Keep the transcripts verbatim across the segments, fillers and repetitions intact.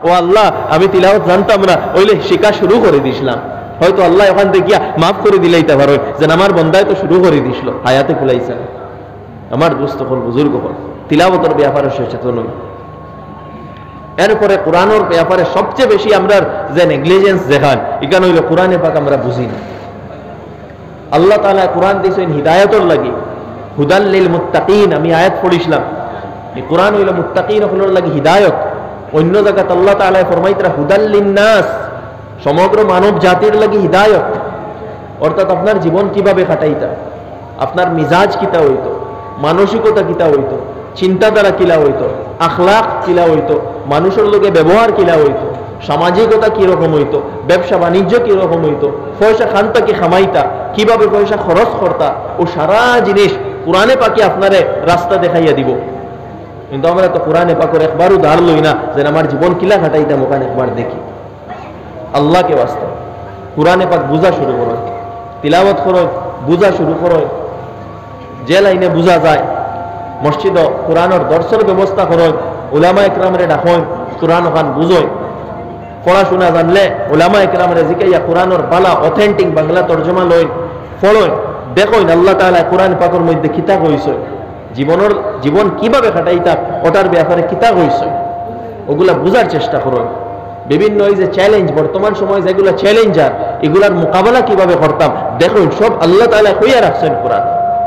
ও আল্লাহ আমি তিলাওয়াত জানতাম না, ওইলে শিখা শুরু করে দিছিলাম, হয়তো আল্লাহ ওখান থেকে মাফ করে দিলেইতে পারো, যেন আমার বন্দায় তো শুরু করে দিছিল, হায়াতে খুলাইছেন। আমার দোস্ত হল, বুজুর্গ হল, তিলাওয়াতের ব্যাপারে সচেতন হই। এরপরে কোরআনের ব্যাপারে সবচেয়ে বেশি আমরা যে নেগলিজেন্স দেখান, এখানে হইল কোরআনে পাক আমরা বুঝি না। আল্লাহ তাআলা কোরআন দিয়েছেন হিদায়াতর লাগি, হুদাল লিল মুত্তাকিন, আমি আয়াত পড়িছিলাম। এই কোরআন হইল মুত্তাকিন হলোর লাগি হিদায়ত। অন্য জায়গাতে আল্লাহ তাআলা ফরমাইতরা হুদাল লিন্নাস, সমগ্র মানব জাতির লাগি হিদায়ত। অর্থাৎ আপনার জীবন কিভাবে কাটাইতা, আপনার মিজাজ কিতা হইতো, মানসিকতা কিতা হইতো, চিন্তাধারা কিলা হইতো, আখলাক কিলা হইতো, মানুষের লোকে ব্যবহার কিলা হইতো, সামাজিকতা কিরকম হইতো, ব্যবসা বাণিজ্য কিরকম হইতো, পয়সা খানতা কি খামাইতা, কিভাবে পয়সা খরচ করতা, ও সারা জিনিস কোরআনে পাকি আপনারে রাস্তা দেখাইয়া দিব। কিন্তু আমরা তো কোরআনে পাকের একবারও ধার লই না, যেন আমার জীবন কিলা কাটাইতাম ওখানে একবার দেখি। আল্লাহকে বাস্তব কোরআনে পাক বুঝা শুরু করো, তিলাওয়াত করো, বুঝা শুরু করো। যে লাইনে বুঝা যায় মসজিদ কোরআনের দর্শন ব্যবস্থা করো, উলামা একরামরে ডাকো, কোরআন ওখান বুঝোয়। পড়াশোনা জানলে উলামা একরামরে জিকাইয়া কোরআনের বালা অথেন্টিক বাংলা তর্জমা লই, পড়ো, দেখো আল্লাহ তাআলা কোরআন পাকের মধ্যে কিতাব হইছে, জীবনের জীবন কিভাবে কাটাইতা ওটার ব্যাপারে কিতাব হইছে, ওগুলা বুঝার চেষ্টা করো। বিভিন্ন এই যে চ্যালেঞ্জ বর্তমান সময় যেগুলো চ্যালেঞ্জার, এগুলার মোকাবেলা কিভাবে করতাম দেখুন, সব আল্লাহ তাআলা কইয়া রাখছেন কোরআন।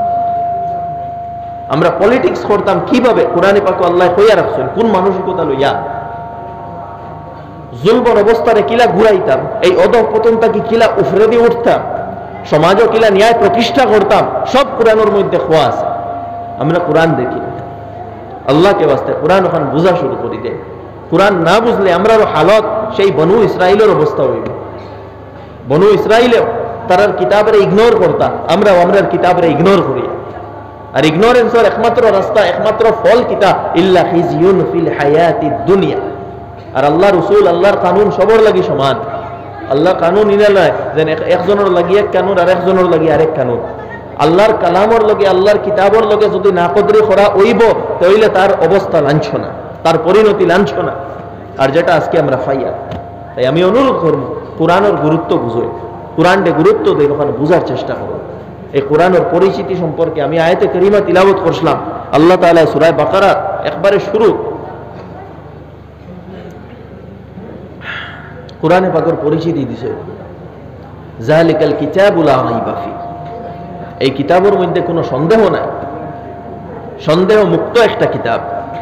আমরা পলিটিক্স করতাম কিভাবে, কোরআনে পাকে আল্লাহ কইয়া রাখছেন, কোন মানসিকতা লইয়া। জুলবন অবস্থারে কিলা ঘুরাইতাম, এই অধঃপতনটা কি কিলা উফরে দিয়ে উঠতাম, সমাজও কিলা ন্যায় প্রতিষ্ঠা করতাম, সব কোরআনের মধ্যে খোয়া আছে। আমরা কোরআন দেখি, আল্লাহকে বাস্তে কোরআন ওখান বুঝা শুরু করি দেয়। কোরআন না বুঝলে আমরাও হালত সেই বনু ইসরাইলের অবস্থা হইবে। বনু ইসরাইলেও তারার কিতাবরে ইগনোর করতা, আমরাও আমরার কিতাবরে ইগনোর করি। আর ইগনোরেন্সের একমাত্র রাস্তা, একমাত্র ফল কিতা, ইল্লা খিজিয়ুন ফিল হায়াতিদ দুনিয়া। আর আল্লাহ রসুল আল্লাহর কানুন সবর লাগি সমান। আল্লাহ কানুন ইনা নয় যে একজনের লাগি এক কানুন আর একজনের লাগি আরেক কানুন। আল্লাহর কালামর লগে আল্লাহর কিতাবর লগে যদি না কদরি করা হইব, তাহলে তার অবস্থা লাঞ্ছনা, তার পরিণতি লাঞ্ছনা। আর যেটা আজকে আমরা ফাইয়া, তাই আমি অনুরোধ করব কোরআনের গুরুত্ব বুঝোই, কোরআনকে গুরুত্ব দেয় ওখানে বুঝার চেষ্টা করো। এই কোরআনের পরিচিতি সম্পর্কে আমি আয়াতে কারিমা তিলাওয়াত করছিলাম। আল্লাহ তাআলা সূরা বাকারা একবারে শুরু কোরআনে পাকের পরিচিতি দিছে, যালিকাল কিতাবু লা রাইবা ফি, এই কিতাবের মধ্যে কোনো সন্দেহ নাই, সন্দেহ মুক্ত একটা কিতাব।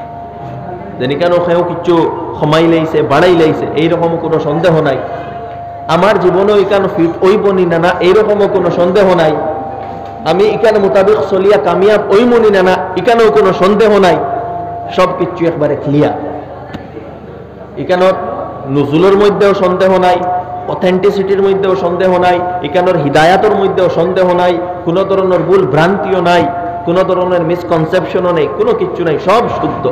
যেন কেন কেউ কিছু কমাই লাইছে বাড়াই লাইছে এইরকম কোনো সন্দেহ নাই। আমার জীবনেও এখানে ফিট ওই বনি না না এইরকমও কোনো সন্দেহ নাই। আমি এখানে মোতাবেক চলিয়া কামিয়াব ওই মনি না না এখানেও কোনো সন্দেহ নাই। সব কিছু একবারে ক্লিয়ার। এখানের নুজুলের মধ্যেও সন্দেহ নাই, অথেন্টিসিটির মধ্যেও সন্দেহ নাই, এখানের হিদায়াতের মধ্যেও সন্দেহ নাই, কোনো ধরনের ভুল ভ্রান্তিও নাই, কোনো ধরনের মিসকনসেপশনও নেই, কোনো কিছু নাই, সব শুদ্ধ।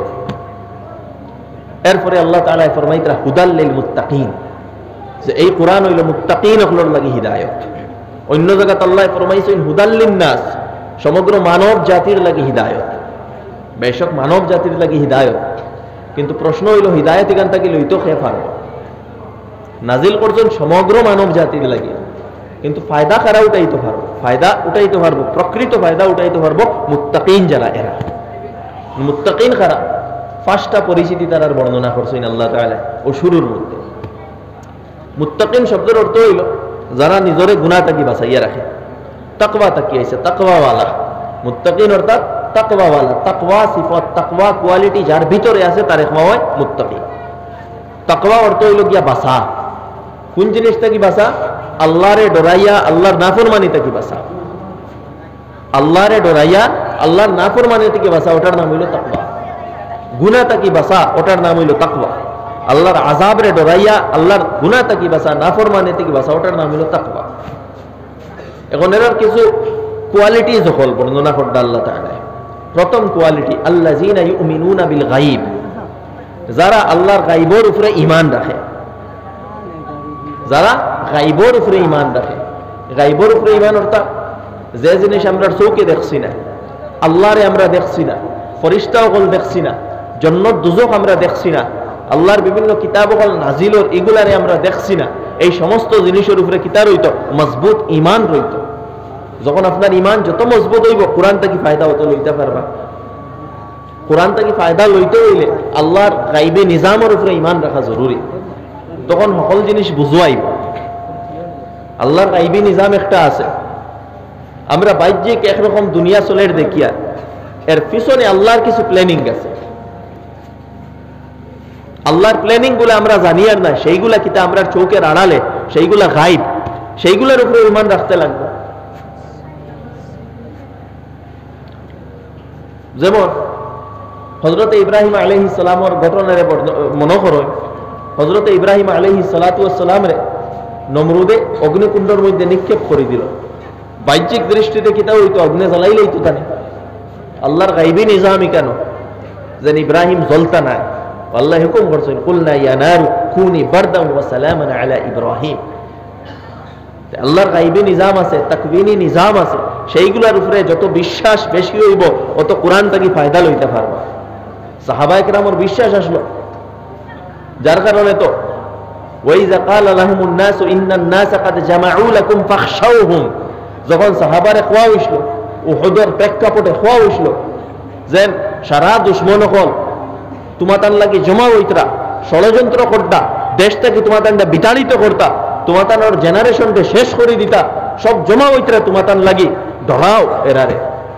এরপরে আল্লাহ তাআলা ফরমাইতরা হুদাল লিল মুত্তাকিন, যে এই কোরআন হইল মুত্তাকিন হলোর লাগি হিদায়াত। অন্য জায়গাতে আল্লাহ ফরমাইছেন হুদাল লিন্নাস, সমগ্র মানব জাতির লাগি হিদায়াত। বেশক মানব জাতির লাগি হিদায়াত, কিন্তু প্রশ্ন হইল হিদায়াত এখান থেকে লইতো খেয়ে পারবো। নাজিল করছেন সমগ্র মানব জাতির লাগি, কিন্তু ফায়দা কারা উঠাইতে পারবো, ফায়দা উঠাইতে পারবো, প্রকৃত ফায়দা উঠাইতে পারবো মুত্তাকিন যারা। এরা মুত্তাকিন কারা, পাঁচটা পরিচিতি তারার বর্ণনা করছেন আল্লাহ তাআলা ও শুরুর মধ্যে। মুত্তাকিন শব্দের অর্থ হইল যারা নিজরে গুনাহ থেকে বাঁচাইয়া রাখে, তাকওয়া তাকি আইছে, তাকওয়াওয়ালা। মুত্তাকিন অর্থাৎ তাকওয়াওয়ালা, তাকওয়া সিফাত, তাকওয়া কোয়ালিটি যার ভিতরে আছে তার এক হয় মুত্তাকিন। তাকওয়া অর্থ হইল গিয়া বাঁচা। কোন জিনিস থেকে বাঁচা? আল্লাহরে ডরাইয়া আল্লাহর নাফরমানি থেকে বাঁচা। আল্লাহরে ডরাইয়া আল্লাহর নাফরমানি থেকে বাঁচা, ওটার নাম হইল তাকওয়া। গুনাহ থেকে বাঁচা, ওটার নাম হইল তাকওয়া। আল্লাহর আযাবরে ডরাইয়া আল্লাহর গুনাহ থেকে বাঁচা, নাফরমানি থেকে বাঁচা, ওটার নাম হইল তাকওয়া। এখন এর কিছু কোয়ালিটি যখন বর্ণনা করতে আল্লাহ তাআলা, প্রথম কোয়ালিটি আল্লাযীনা ইউমিনুনা বিল গায়ব, যারা আল্লাহর গায়বের উপরে ঈমান রাখে। যারা গায়বের উপরে ঈমান রাখে, গায়বের উপরে ঈমান অর্থাৎ যে জিনিস আমরা চোখে দেখছি না, আল্লাহরে আমরা দেখছি না, ফেরেশতাও কল দেখছি না, জান্নাত দুজক আমরা দেখছি না, আল্লাহর বিভিন্ন কিতাব হল নাজিলর এগুলারে আমরা দেখছি না, এই সমস্ত জিনিসের উপরে কিতা রইত মজবুত ইমান রইত। যখন আপনার ইমান যত মজবুত হইব কোরআন থেকে ফায়দা হতো লইতে পারবা। কোরআন থেকে ফায়দা লইতে হইলে আল্লাহর গাইবে নিজামের উপরে ইমান রাখা জরুরি, তখন সকল জিনিস বুঝাইব। আল্লাহর গাইবে নিজাম একটা আছে, আমরা বাহ্যিক একরকম দুনিয়া চলের দেখিয়া এর পিছনে আল্লাহর কিছু প্ল্যানিং আছে। আল্লাহর প্ল্যানিং গুলো আমরা জানি আর না, সেইগুলা কিতা আমরা চৌকের আড়ালে, সেইগুলা গাইব, সেইগুলোর উপরে ইমান রাখতে লাগবে। যেমন হযরত ইব্রাহিম আলাইহিস সালামের ঘটনার মনে করো, হযরত ইব্রাহিম আলাইহিস সালাতু ওয়াস সালাম রে নমরুদে অগ্নিকুণ্ডের মধ্যে নিক্ষেপ করে দিল। বাহ্যিক দৃষ্টিতে কিতা হইতো অগ্নি জ্বালাইলেই তো তানে। আল্লাহর গাইবী নিজামই কেন যেন ইব্রাহিম জ্বলতা না, আল্লাহ হুকুম করছেন কুলনা ইয়া নারু কুনি বারদান ওয়া সালামান আলা ইব্রাহিম। আল্লাহর গাইবী নিজাম আছে, তাকওয়িনী নিজাম আছে, সেইগুলোর উপরে যত বিশ্বাস বেশি হইব অত কোরআন থেকে ফায়দা লইতে পারবা। সাহাবায়ে কেরামের বিশ্বাস আসলো, যার কারণে তো ওয়াইযা ক্বালা লাহুমুন নাসু ইন্নান নাসা ক্বাদ জামাউ লাকুম ফাখশাউহুম, যখন সাহাবারে খোয়া হইছিল উহুদের প্রেক্ষাপটে খোয়া হইছিল যেন সারা দুশমন হল তোমাতান লাগি জমা হইতরা, ষড়যন্ত্র করতা, দেশটাকে তোমাতানটা বিতাড়িত করতা, তোমাতানোর জেনারেশনকে শেষ করে দিতা, সব জমা হইতরা তোমাতান লাগি, ধরাও এরারে।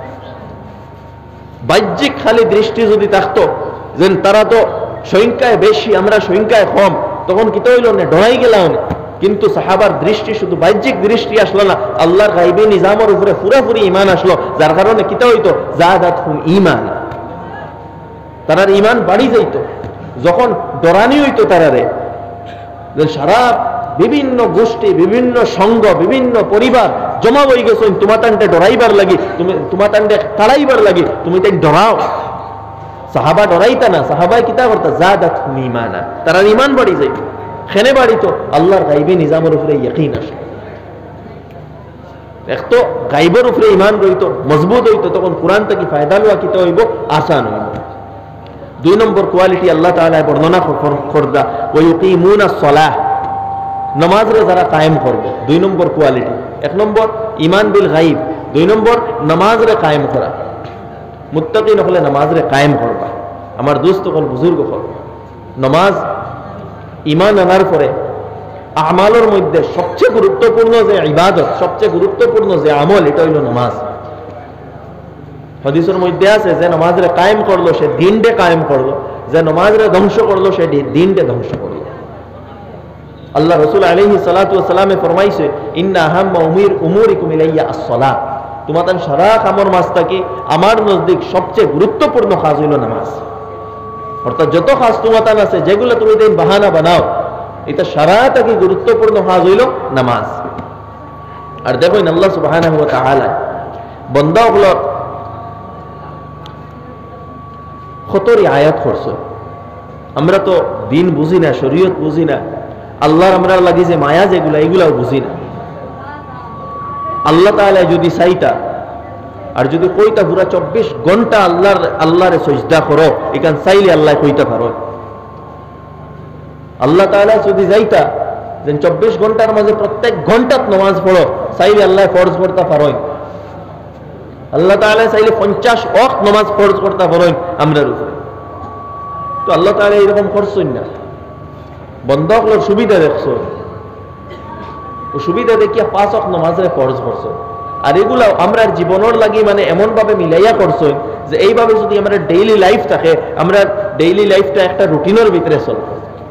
বাহ্যিক খালি দৃষ্টি যদি থাকতো যেন তারা তো সংখ্যায় বেশি আমরা সংখ্যায় কম, তখন কি তো হইল না, ডরাই গেলাম। কিন্তু সাহাবার দৃষ্টি শুধু বাহ্যিক দৃষ্টি আসলো না, আল্লাহর গাইবী নিজামের উপরে পুরাপুরি ইমান আসলো, যার কারণে কি তো হইতো জাদাতহুম ঈমান, তারার ইমান বাড়ি যাইতো। যখন ডরানি হইতো তারারে, সারা বিভিন্ন গোষ্ঠী, বিভিন্ন সংঘ, বিভিন্ন পরিবার জমা হয়ে গেছো তোমাতানটা ডরাইবার লাগি, তুমি তোমাতানটা তাড়াইবার লাগি, তুমি তাই ডরাও। সাহাবা ডরাইতা না, সাহাবাই কিতা করতা জাদাতহুম ঈমানা, তারার ইমান বাড়ি যাইতো। খেনে বাড়ি তো আল্লাহর গাইবী নিজামের উপরে ইয়াকিন আসে। এক তো গাইবের উপরে ইমান রইতো, মজবুত হইতো, তখন কোরআন থেকে ফায়দা লওয়া কিতা হইব আসান হইব। দুই নম্বর কোয়ালিটি আল্লাহ তাআলা বর্ণনা করদা ওয়া ইউকিমুনাস সালাহ, নামাজরে যারা কায়েম করবে, দুই নম্বর কোয়ালিটি। এক নম্বর ইমান বিল গাইব, দুই নম্বর নামাজরে কায়েম করা। মুত্তাকিন হলে নামাজরে কায়েম করবা। আমার দোস্ত হল বুজুর্গ হল, নামাজ ইমান আনার পরে আমালের মধ্যে সবচেয়ে গুরুত্বপূর্ণ যে ইবাদত, সবচেয়ে গুরুত্বপূর্ণ যে আমল, এটা হইল নামাজ। হাদিসের মধ্যে আছে যে নামাজরে কায়েম করলো সে দিনটা কায়েম করলো, যে নামাজরে ধ্বংস করলো সে দিনটা ধ্বংস করলো। আল্লাহ রাসূল আলাইহিস সালাতু ওয়াস সালামে ফরমাইছে ইন্না আহাম্মা উমির উমুরিকুম ইলাইয়া আস-সালাহ, তোমাদের সারা কামর মাসটাকে আমার নজদিক সবচেয়ে গুরুত্বপূর্ণ কাজ হইল নামাজ। অর্থাৎ যত কাজ তোমাদের আছে যেগুলো তুমি দিন বাহানা বানাও, এটা সারাটাকে গুরুত্বপূর্ণ কাজ হইল নামাজ। আর দেখুন আল্লাহ সুবহানাহু ওয়া তাআলা বান্দাগুলোর কতরি আয়াত করছে। আমরা তো দিন বুঝি না, শরীয়ত বুঝি না, আল্লাহর আমরা লাগি যে মায়া যেগুলা এগুলাও বুঝি না। আল্লাহ তাআলা যদি চাইতা আর যদি কইতা পুরা চব্বিশ ঘন্টা আল্লাহর আল্লাহরে সজদা করো, এখান চাইলে আল্লাহ কইতে পারো। আল্লাহ তাআলা যদি যাইতা যে চব্বিশ ঘন্টার মাঝে প্রত্যেক ঘন্টাত নামাজ পড়ো, চাইলে আল্লাহ ফরজ করতে পারো। আল্লাহ তাআলা চাইলে পঞ্চাশ ওয়াক্ত নামাজ ফরজ করতে পারো আমরার উপরে। তো আল্লাহ তাআলা এরকম করছেন না, বন্ধকগুলোর সুবিধা দেখছো, ও সুবিধা দেখিয়া পাঁচ ওয়াক্ত নামাজে ফরজ করছো। আর এগুলা আমরা জীবনের লাগি মানে এমন ভাবে মিলাইয়া করছো যে এইভাবে যদি আমরা ডেইলি লাইফ থাকে, আমরা ডেইলি লাইফটা একটা রুটিনের ভিতরে চলবো,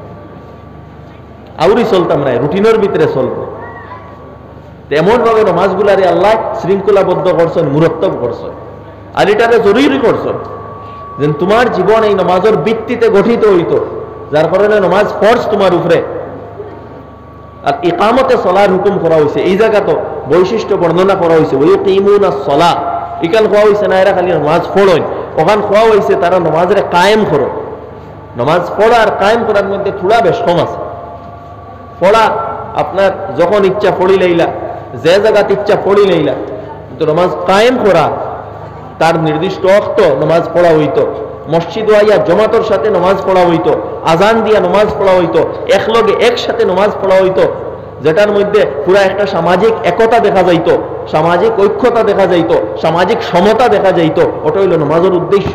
আউরি চলতাম না, রুটিনের ভিতরে চলবো। এমন ভাবে নামাজগুলারে আল্লাহ শৃঙ্খলাবদ্ধ করছেন, মুরত্তব করছেন। আর এটারে জরুরি করছেন যে তোমার জীবন এই নামাজের ভিত্তিতে গঠিত হইতো, যার কারণে নামাজ ফরজ তোমার উপরে। আর ইকামতে সলার হুকুম করা হয়েছে, এই জায়গা তো বৈশিষ্ট্য বর্ণনা করা হয়েছে ওই কিমুনাস সালাহ। এখান খোয়া হয়েছে না এরা খালি নামাজ পড়েন, ওখান খোয়া হয়েছে তারা নামাজরে কায়েম করো। নামাজ পড়া আর কায়েম করার মধ্যে থোড়া বেশ কম আছে। পড়া আপনার যখন ইচ্ছা পড়ি লইলা, যে জায়গাতে ইচ্ছা পড়ি লইলা, কিন্তু নামাজ কায়েম করা তার নির্দিষ্ট অর্থ নামাজ পড়া হইতো। মসজিদ আইয়া জমাতর সাথে নামাজ পড়া হইতো, আজান দিয়া নামাজ পড়া হইতো, একলগে একসাথে নামাজ পড়া হইতো, যেটার মধ্যে পুরা একটা সামাজিক একতা দেখা যাইতো, সামাজিক ঐক্যতা দেখা যাইতো, সামাজিক সমতা দেখা যাইতো। ওটা হইল নামাজের উদ্দেশ্য।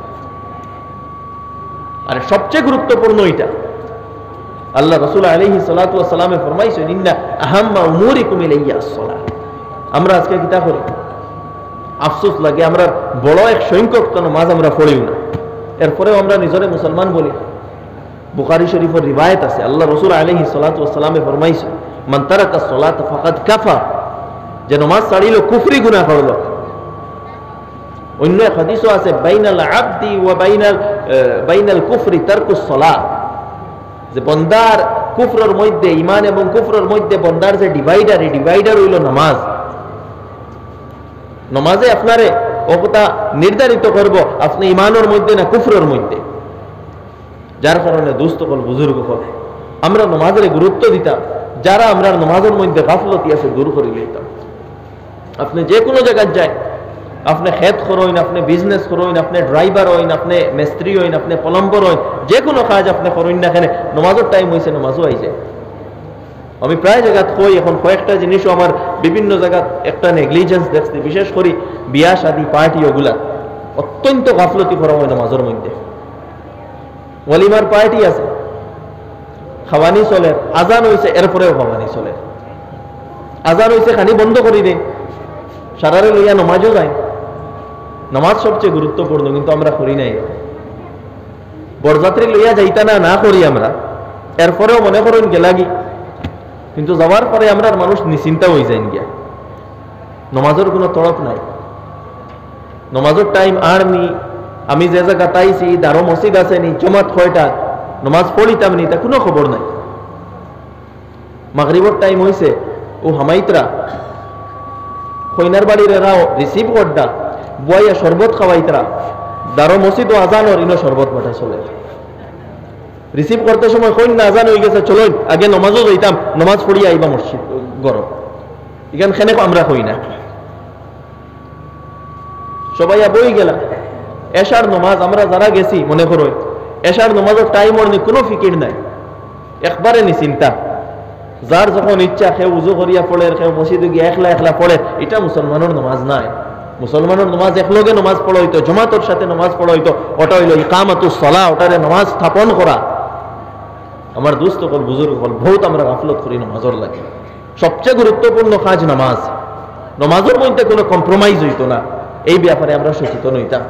আর সবচেয়ে গুরুত্বপূর্ণ এটা আল্লাহ রাসূল আলাইহিস সালাতু ওয়াস সালামে ফরমাইছেন, ইন্না আহাম্মা উমুরিকুম ইলাইয়া আস-সালাহ। আমরা আজকে কিতা করি, আফসোস লাগে, আমরা বড় এক সংখ্যক নামাজ আমরা পড়িও না, এরপরেও আমরা নিজরে মুসলমান বলি। বুখারী শরীফের রিওয়ায়াত আছে, আল্লাহ রাসূল আলাইহিস সালাতু ওয়াস সালামে ফরমাইছেন, মান তারাকা আস-সালাতা ফাকাদ কাফার, যে নামাজ ছাড়িল কুফরি গুনাহ করলো। অন্য এক হাদিসও আছে, বাইনাল আবদি ওয়া বাইনাল বাইনাল কুফরি তারকুস সালাহ, যে বন্দার কুফরের মধ্যে, ঈমান এবং কুফরের মধ্যে বন্দার যে ডিভাইডার, এই ডিভাইডার হইল নামাজ। নামাজে আপনারে ওটা নির্ধারিত করব আপনি ঈমানের মধ্যে না কুফরের মধ্যে। যার কারণে দোস্ত কল বুজুর্গ কল আমরা নামাজের গুরুত্ব দিতাম, যারা আমরা নামাজের মধ্যে গাফলতি আছে দূর করে লইতাম। আপনি যে কোনো জায়গায় যায়, আপনি খেত করেন, আপনি বিজনেস করেন, আপনি ড্রাইভার হইন, আপনি মিস্ত্রি হইন, আপনি প্লাম্বার হইন, যে কোনো কাজ আপনি করেন না কেন, নামাজের টাইম হয়েছে নামাজও আই যায়। আমি প্রায় জায়গাত কই, এখন কয়েকটা জিনিসও আমার বিভিন্ন জায়গাত একটা নেগলিজেন্স দেখছি, বিশেষ করে বিয়া শাদী পার্টি ওগুলা অত্যন্ত গাফলতি করা হয় নামাজের মধ্যে। ওয়ালিমার পার্টি আছে, খাওয়ানি চলে, আজান হয়েছে এরপরেও খাওয়ানি চলে, আজান হয়েছে খানি বন্ধ করে দেয়, সারারে লইয়া নামাজও যায়। নামাজ সবচেয়ে গুরুত্বপূর্ণ, কিন্তু আমরা করি নাই। বরযাত্রী লইয়া যাইতা না না করি আমরা, এরপরেও মনে করেন গেলাগি, কিন্তু যাওয়ার পরে আমরা মানুষ নিশ্চিন্তা হয়ে যায় গিয়া। নামাজের কোনো তড়প নাই, নামাজের টাইম আর নি। আমি যে জায়গা তাইছি দারো মসজিদ আছে নি, জমাত কয়টা, নামাজ পড়িতাম নি, তা কোনো খবর নাই। মাগরিবর টাইম হয়েছে, ও হামাইতরা কইনার বাড়ির এরাও রিসিভ করডা বইয়া শরবত খাওয়াইতরা, দারো মসজিদ ও আজানর ইনো শরবত পাঠা চলে। রিসিভ করতে সময় কইন না আজান হয়ে গেছে, চলো আগে নমাজও যাইতাম, নমাজ পড়িয়া আইবা মসজিদ গরম, এখান খেনে আমরা কই না। সবাই বই গেলাম, এশার নমাজ আমরা যারা গেছি মনে করো, এশার নমাজের টাইম ওর কোনো ফিকির নাই, একবারে নি চিন্তা। যার যখন ইচ্ছা সে উজু করিয়া পড়ে, সে মসজিদে গিয়ে একলা একলা পড়ে, এটা মুসলমানের নমাজ নাই। মুসলমানের নমাজ একলগে নমাজ পড়া হইতো, জমাতর সাথে নমাজ পড়া হইতো, ওটা হইল ইকামাতুস সালাহ, ওটারে নমাজ স্থাপন করা। আমার দোস্ত কল বুজুর্গ কল বহুত আমরা গাফলত করি নমাজের লাগে। সবচেয়ে গুরুত্বপূর্ণ কাজ নামাজ, নমাজের মধ্যে কোনো কম্প্রোমাইজ হইতো না, এই ব্যাপারে আমরা সচেতন হইতাম।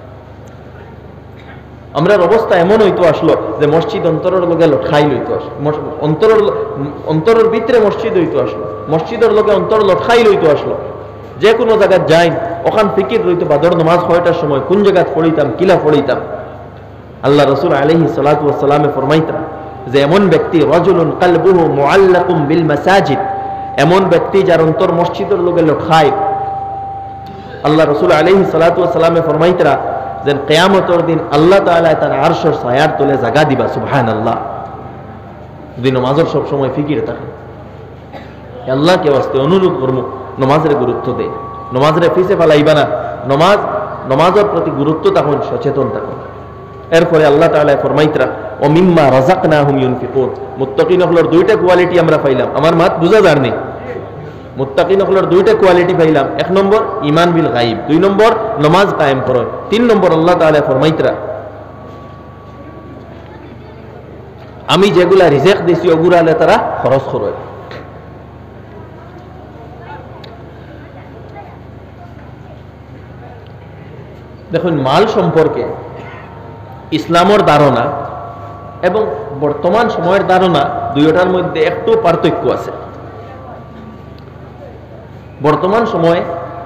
আমরার অবস্থা এমন হইতো আসলো যে মসজিদ অন্তরের লোকে লটখাই লইতো, অন্তরের অন্তরের ভিতরে মসজিদ হইতো আসলো, মসজিদের লোকে অন্তর লটখাই লইতো আসলো। যে কোনো জায়গায় যাই ওখান ফিকির রইতো বাদর নামাজ কয়টার সময়, কোন জায়গায় পড়িতাম, কিলা পড়িতাম। আল্লাহ রাসূল আলাইহিস সালাতু ওয়াস সালামে ফরমাইতেন যে এমন ব্যক্তি রাজুলুন কলবুহু মুআল্লাকুম বিল মাসাজিদ, এমন ব্যক্তি যার অন্তর মসজিদের লোকে লটখায়। আল্লাহ রাসূল আলাইহিস সালাতু ওয়াস সালামে ফরমাইতেন যে কিয়ামতের দিন আল্লাহ তাআলা তার আরশের ছায়ার তলে জায়গা দিবা। সুবহানাল্লাহ। যদি নামাজের সব সময় ফিকির থাকে, আল্লাহকে ওয়াস্তে অনুরোধ করব নামাজের গুরুত্ব দেয়, নামাজের ফিসে ফেলাইবা না, নামাজ নামাজের প্রতি গুরুত্ব থাকুন, সচেতন থাকুন। এরপরে আল্লাহ তাআলা ফরমাইতরা ও মিম্মা রাযাকনাহুম ইউনফিকুন, মুত্তাকিন হলোর দুইটা কোয়ালিটি আমরা পাইলাম। আমার মাত বুঝা যার নেই, মুত্তাকিন হলোর দুইটা কোয়ালিটি পাইলাম, এক নম্বর ঈমান বিল গায়ব, দুই নম্বর নামাজ কায়েম করো, তিন নম্বর আল্লাহ তাআলা ফরমাইতরা আমি যেগুলা রিজিক দিছি ওগুলা তারা খরচ করে। দেখুন, মাল সম্পর্কে ইসলামের ধারণা এবং বর্তমান সময়ের ধারণা দুইটার মধ্যে একটু পার্থক্য আছে। বর্তমান সময়ে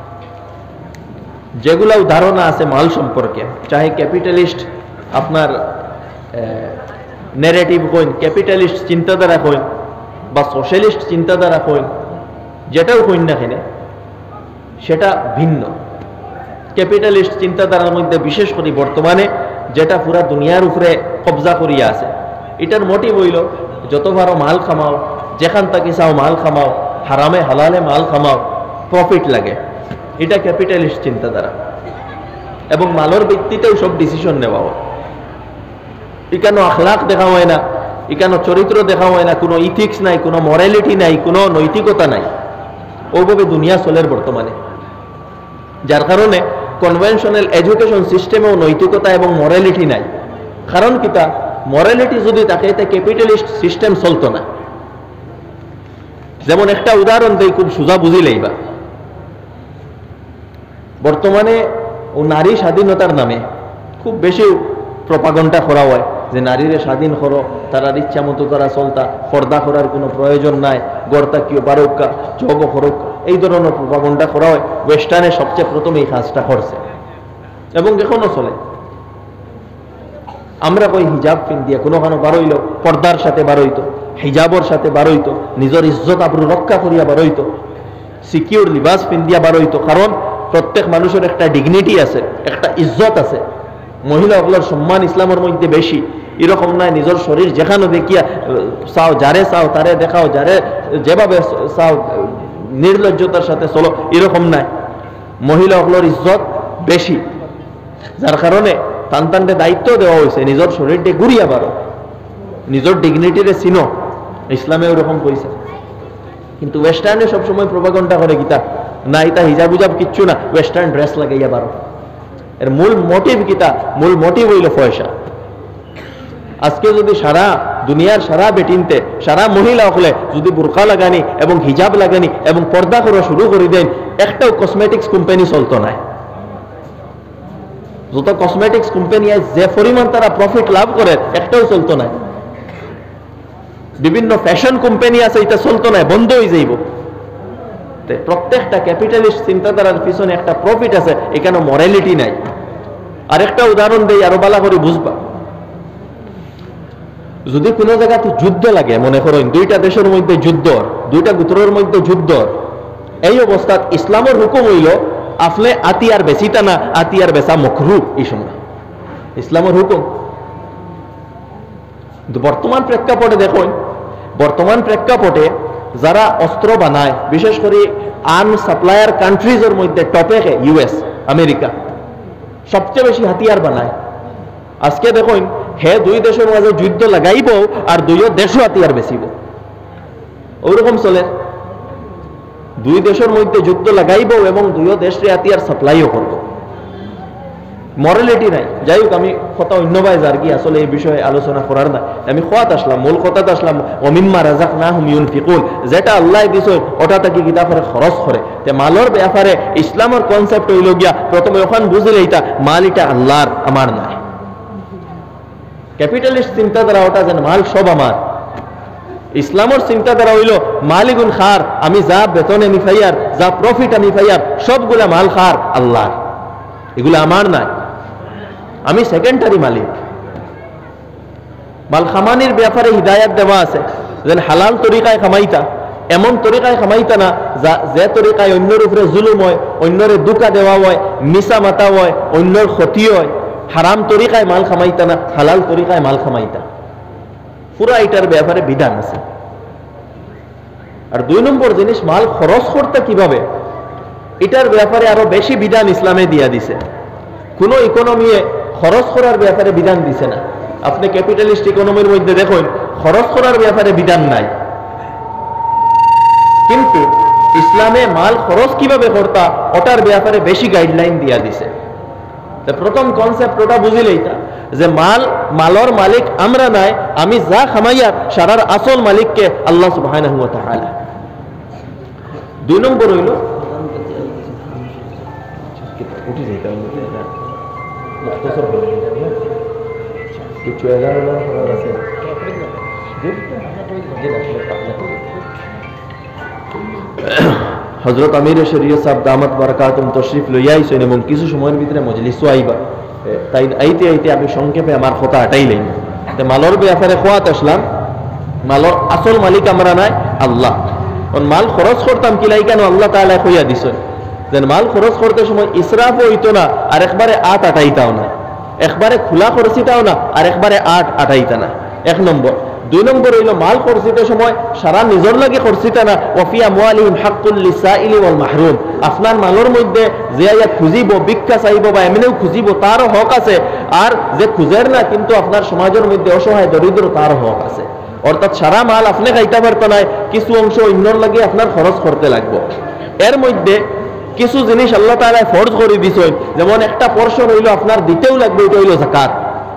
যেগুলা ধারণা আছে মাল সম্পর্কে, চাহে ক্যাপিটালিস্ট আপনার নেরেটিভ কইন, ক্যাপিটালিস্ট চিন্তাধারা কইন বা সোশ্যালিস্ট চিন্তাধারা কইন, যেটাও কইন না কেন সেটা ভিন্ন। ক্যাপিটালিস্ট চিন্তাধারার মধ্যে বিশেষ করে বর্তমানে যেটা পুরা দুনিয়ার উপরে কবজা করিয়া আছে, এটার মোটিভ হইল যত ভালো মাল খামাও, যেখান থেকে চাও মাল খামাও, হারামে হালালে মাল খামাও, প্রফিট লাগে, এটা ক্যাপিটালিস্ট চিন্তাধারা। এবং মালর ভিত্তিতেও সব ডিসিশন নেওয়া হয়। এখানে আখলাক দেখা হয় না, এখানে চরিত্র দেখা হয় না, কোনো ইথিক্স নাই, কোনো মরালিটি নাই, কোনো নৈতিকতা নাই। ওইভাবে দুনিয়া চলের বর্তমানে, যার কারণে কনভেনশনাল এডুকেশন সিস্টেমেও নৈতিকতা এবং মরালিটি নাই। কারণ কিতা, মরালিটি যদি থাকে তা ক্যাপিটালিস্ট সিস্টেম চলতো না। যেমন একটা উদাহরণ দেই, খুব সোজা বুঝিলেইবা। বর্তমানে ও নারী স্বাধীনতার নামে খুব বেশি প্রপাগন্ডা করা হয় যে নারীরে স্বাধীন করো, তারার ইচ্ছা মতো তারা চলতা, পর্দা করার কোনো প্রয়োজন নাই, গড়তা কেউ বারোকা যোগ করুক, এই ধরনের প্রপাগন্ডা করা হয়। ওয়েস্টার্নে সবচেয়ে প্রথমে এই কাজটা করছে এবং এখনো চলে। আমরা কই হিজাব পিন দিয়ে কোনো কোনো বারইল, পর্দার সাথে বারইতো, হিজাবর সাথে বারইতো, নিজের ইজ্জত আবরু রক্ষা করিয়া বারইতো, সিকিউর লিবাস পিন দিয়া বারইতো। কারণ প্রত্যেক মানুষের একটা ডিগনিটি আছে, একটা ইজ্জত আছে। মহিলাগুলোর সম্মান ইসলামের মধ্যে বেশি। এরকম নয় নিজের শরীর যেখানে দেখিয়া চাও, যারে চাও তারে দেখাও, যারে যেভাবে চাও নির্লজ্জতার সাথে চলো, এরকম নাই। মহিলাগুলোর ইজ্জত বেশি, যার কারণে টান টানটে দায়িত্ব দেওয়া হয়েছে নিজের শরীরটা ঘুরিয়া পারো, নিজের ডিগনিটিরে চিনো। ইসলামে ওরকম কইছে। কিন্তু ওয়েস্টার্নে সবসময় প্রপাগন্ডা করে কিতা না, এটা হিজাব উজাব কিচ্ছু না, ওয়েস্টার্ন ড্রেস লাগাইয়া পারো। এর মূল মোটিভ কিতা? মূল মোটিভ হইল পয়সা। আজকে যদি সারা দুনিয়ার সারা বেটিনতে সারা মহিলা হলে যদি বোরকা লাগানি এবং হিজাব লাগানি এবং পর্দা করা শুরু করে দেন, একটাও কসমেটিক্স কোম্পানি চলতো না। যত কসমেটিক্স কোম্পানি যে পরিমাণ তারা প্রফিট লাভ করে, একটাও চলতো না। বিভিন্ন ফ্যাশন কোম্পানি আছে, এটা চলতো না, বন্ধ হয়ে যাইব। প্রত্যেকটা ক্যাপিটালিস্ট চিন্তাধারার পিছনে একটা প্রফিট আছে, এখানে মরালিটি নাই। আরেকটা উদাহরণ দেই, আরো বালা করে বুঝবা। যদি কোনো জায়গাতে যুদ্ধ লাগে, মনে করেন দুইটা দেশের মধ্যে যুদ্ধ, দুইটা গোত্রের মধ্যে যুদ্ধ, এই অবস্থাত ইসলামের হুকুম হইল আপনি আতিয়ার বেচিতা না, আতিয়ার বেচা মকরু। এই সময় ইসলামের হুকুম। বর্তমান প্রেক্ষাপটে দেখুন, বর্তমান প্রেক্ষাপটে যারা অস্ত্র বানায়, বিশেষ করে আন সাপ্লায়ার কান্ট্রিজের মধ্যে টপে ইউএস আমেরিকা সবচেয়ে বেশি হাতিয়ার বানায়। আজকে দেখুন হে দুই দেশের মাঝে যুদ্ধ লাগাইব আর দুইও দেশও হাতিয়ার বেচিব, ওইরকম চলে। দুই দেশের মধ্যে যুদ্ধ লাগাইব এবং দুইও দেশে হাতিয়ার সাপ্লাইও করব। মরালিটি নাই। যাই হোক, আমি কথা অন্যভাবে যার কি আসলে এই বিষয়ে আলোচনা করার না, আমি খোয়াত আসলাম, মূল কথাতে আসলাম। ওমিম্মা রাযাকনাহুম ইউনফিকুন, যেটা আল্লাহ দিছে ওটা তাকে কিতা করে খরচ করে। তে মালর ব্যাপারে ইসলামের কনসেপ্ট হইল গিয়া প্রথমে ওখান বুঝলে এটা মাল এটা আল্লাহর, আমার নাই। ক্যাপিটালিস্ট চিন্তাধারা ওটা যেন মাল সব আমার। ইসলামের চিন্তাধারা হইল মালিকুন খার, আমি যা বেতন আমি পাইয়ার, যা প্রফিট আমি পাইয়ার, সবগুলা মাল খার আল্লাহর, এগুলো আমার নাই, আমি সেকেন্ডারি মালিক। মাল খামানির ব্যাপারে হিদায়াত দেওয়া আছে যেন হালাল তরিকায় খামাইতা, এমন তরিকায় খামাইতা না যে তরিকায় অন্যের উপরে জুলুম হয়, অন্যরে দুকা দেওয়া হয়, মিশা মাতা হয়, অন্যর ক্ষতি হয়। হারাম তরিকায় মাল খামাইতা না, হালাল তরিকায় মাল খামাইতা। পুরা এটার ব্যাপারে বিধান আছে। আর দুই নম্বর জিনিস, মাল খরচ করতে কিভাবে, এটার ব্যাপারে আরো বেশি বিধান ইসলামে দিয়া দিছে। কোন ইকোনমি খরচ করার ব্যাপারে বিধান দিছে না। আপনি ক্যাপিটালিস্ট ইকোনমির মধ্যে দেখুন খরচ করার ব্যাপারে বিধান নাই, কিন্তু ইসলামে মাল খরচ কিভাবে করতা ওটার ব্যাপারে বেশি গাইডলাইন দিয়া দিছে। প্রথম কনসেপ্ট ওটা বুঝিলেই তা যে মাল মালর মালিক আমরা নাই, আমি যা খামাইয়ার সারার আসল মালিককে আল্লাহ সুবহানাহু ওয়া তাআলা। দুই নম্বর হইল উঠে যেতে কিছু এগারো আছে হযরত আমির শরীয়ত সাহেব দামাত বারাকাতুম তশরিফ লইয়া আইছেন এবং কিছু সময়ের ভিতরে মজলিসও আইবা। তাই আইতে আইতে আমি সংক্ষেপে আমার কথা আটাইলাম। মালর ব্যাপারে খোয়াত আসলাম, মালর আসল মালিক আমরা নাই, আল্লাহ। মাল খরচ করতাম কিলাই কেন আল্লাহ তাআলা কইয়া দিছেন যে মাল খরচ করতে সময় ইসরাফও হইতো না, আর একবারে আট আটাইতাও না, একবারে খোলা খরচিতাও না, আর একবারে আট আটাইতা না। এক নম্বর। দুই নম্বর হইল মাল খরচিতের সময় সারা নিজের লাগে খরচিতে না, ওয়াফি আমওয়ালিহিম হাক্কুল লিসাইলি ওয়াল মাহরুম, আপনার মালের মধ্যে যে ইয়া খুঁজিব, ভিক্ষা চাইব বা এমনিও খুঁজিব তারও হক আছে, আর যে খুঁজের না কিন্তু আপনার সমাজের মধ্যে অসহায় দরিদ্র তারও হক আছে। অর্থাৎ সারা মাল আপনি খাইতে পারতো না, কিছু অংশ অন্যর লাগে আপনার খরচ করতে লাগবে। এর মধ্যে কিছু জিনিস আল্লাহ তাআলা ফরজ করে দিছেন, যেমন একটা পোরশন হইল আপনার দিতেও লাগবে, এটা হইল যাকাত।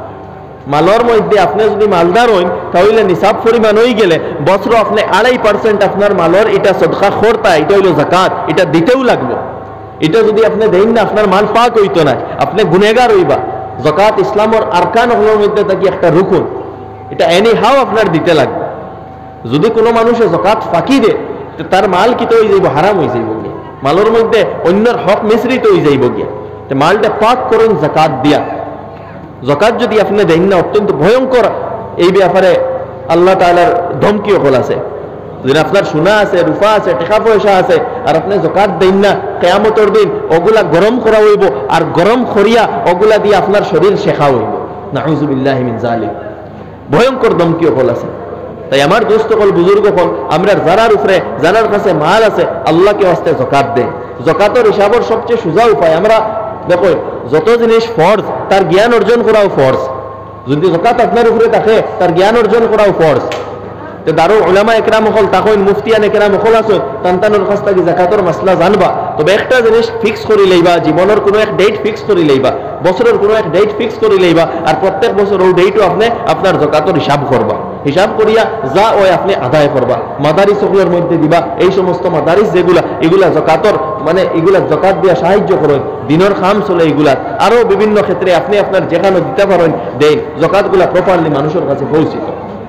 মালর মধ্যে আপনি যদি মালদার হইন তাহলে নিসাব পরিমাণ হয়ে গেলে বছর আপনি আড়াই পার্সেন্ট আপনার মালর এটা সদকা খরতা, এটা হইল যাকাত, এটা দিতেও লাগবে। এটা যদি আপনি দেন না আপনার মাল পাক হইতো না, আপনি গুনেগার হইবা। যাকাত ইসলামের আরকান হলোর মধ্যে থাকি একটা রুকুন, এটা এনি হাও আপনার দিতে লাগবে। যদি কোনো মানুষে যাকাত ফাঁকি দেয় তার মাল কিতে হয়ে যাইব, হারাম হয়ে যাইব গিয়া, মালের মধ্যে অন্যের হক মিশ্রিত হয়ে যাইব গিয়া। মালটা পাক করুন যাকাত দিয়া। যাকাত যদি আপনি দেন না অত্যন্ত ভয়ঙ্কর এই ব্যাপারে আল্লাহ তাআলার ধমকিও হল আছে। যদি আপনার সোনা আছে, রূপা আছে, টাকা পয়সা আছে আর আপনি যাকাত দেন না, কিয়ামতের দিন ওগুলা গরম করা হইব, আর গরম করিয়া ওগুলা দিয়ে আপনার শরীর শেখা হইব। নাউযুবিল্লাহি মিন যালিক, ভয়ঙ্কর ধমকিও হল আছে। তাই আমার দোস্ত হল, বুজুর্গ হল, আমরা যারার উপরে যারার কাছে মাল আছে আল্লাহকে ওয়াস্তে যাকাত দেয়। যাকাতের হিসাবের সবচেয়ে সোজা উপায়, আমরা দেখো যত জিনিস ফরজ তার জ্ঞান অর্জন করাও ফরজ। যদি যাকাত আপনার উপরে থাকে তার জ্ঞান অর্জন করাও ফরজ। দারুল উলামা একরাম হল তখন মুফতিয়ান একরাম হল আছে তান্তানোর কাছ থেকে যাকাতের মাসলা জানবা, তবে একটা জিনিস ফিক্স করে লইবা, জীবনের কোনো এক ডেট ফিক্স করে লইবা, বছরের কোনো এক ডেট ফিক্স করে লইবা, আর প্রত্যেক বছর ওই ডেটও আপনি আপনার যাকাতের হিসাব করবা। হিসাব করিয়া যা ওই আপনি আদায় করবা, মাদারিস ওগুলোর মধ্যে দিবা। এই সমস্ত মাদারিস যেগুলা এগুলা যাকাতের মানে এগুলা যাকাত দিয়া সাহায্য করেন, দিনের খাম চলে এগুলা। আরো বিভিন্ন ক্ষেত্রে আপনি আপনার যেখানে দিতে পারেন দেন, যাকাতগুলা প্রপারলি মানুষের কাছে পৌঁছিত।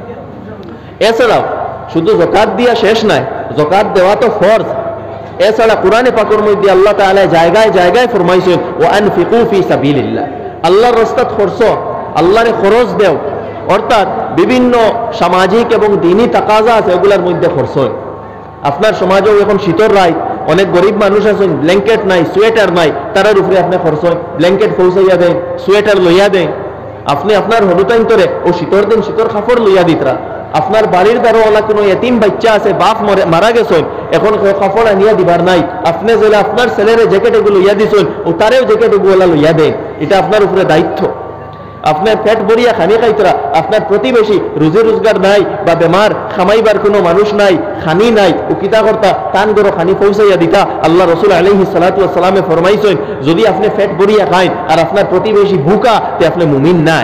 এছাড়াও শুধু যাকাত দিয়া শেষ নাই, যাকাত দেওয়া তো ফরজ। এছাড়া কোরআনে পাকের মধ্যে আল্লাহ তাআলা জায়গায় জায়গায় ফরমাইছেন ওয়া আনফিকু ফি সাবিলিল্লাহ, আল্লাহর রাস্তায় খরচ, আল্লাহরে খরচ দেও। অর্থাৎ বিভিন্ন সামাজিক এবং দ্বীনি তাকাজা আছে ওগুলার মধ্যে খরচ হয়। আপনার সমাজেও এখন শীতর রাত, অনেক গরিব মানুষ আছেন, ব্ল্যাঙ্কেট নাই, সোয়েটার নাই, তার উপরে আপনি খরচ হয়, ব্ল্যাঙ্কেট পৌঁছাইয়া দেন, সোয়েটার লইয়া দেন। আপনি আপনার হলুতাইন তরে ও শীতর দিন শীতর কাপড় লইয়া দিতরা। আপনার বাড়ির দ্বারা ওলা কোনো এতিম বাচ্চা আছে, বাপ মারা গেছেন, এখন কাপড় আনিয়া দিবার নাই, আপনি যেটা আপনার ছেলের জ্যাকেট এগুলো লইয়া দিছেন ও তারেও জ্যাকেট ওগুলা লইয়া দেন। এটা আপনার উপরে দায়িত্ব। আপনার পেট ভরিয়া খানি খাইতরা, আপনার প্রতিবেশী রুজি রোজগার নাই বা বেমার খামাইবার কোনো মানুষ নাই, খানি নাই, ও কিতা করতা তান গরো খানি পৌঁছাইয়া দিতা। আল্লাহ রসুল আলাইহিস সালাতু ওয়াস সালামে ফরমাইছেন যদি আপনি পেট ভরিয়া খাইন আর আপনার প্রতিবেশী ভুকা তে আপনি মুমিন নাই।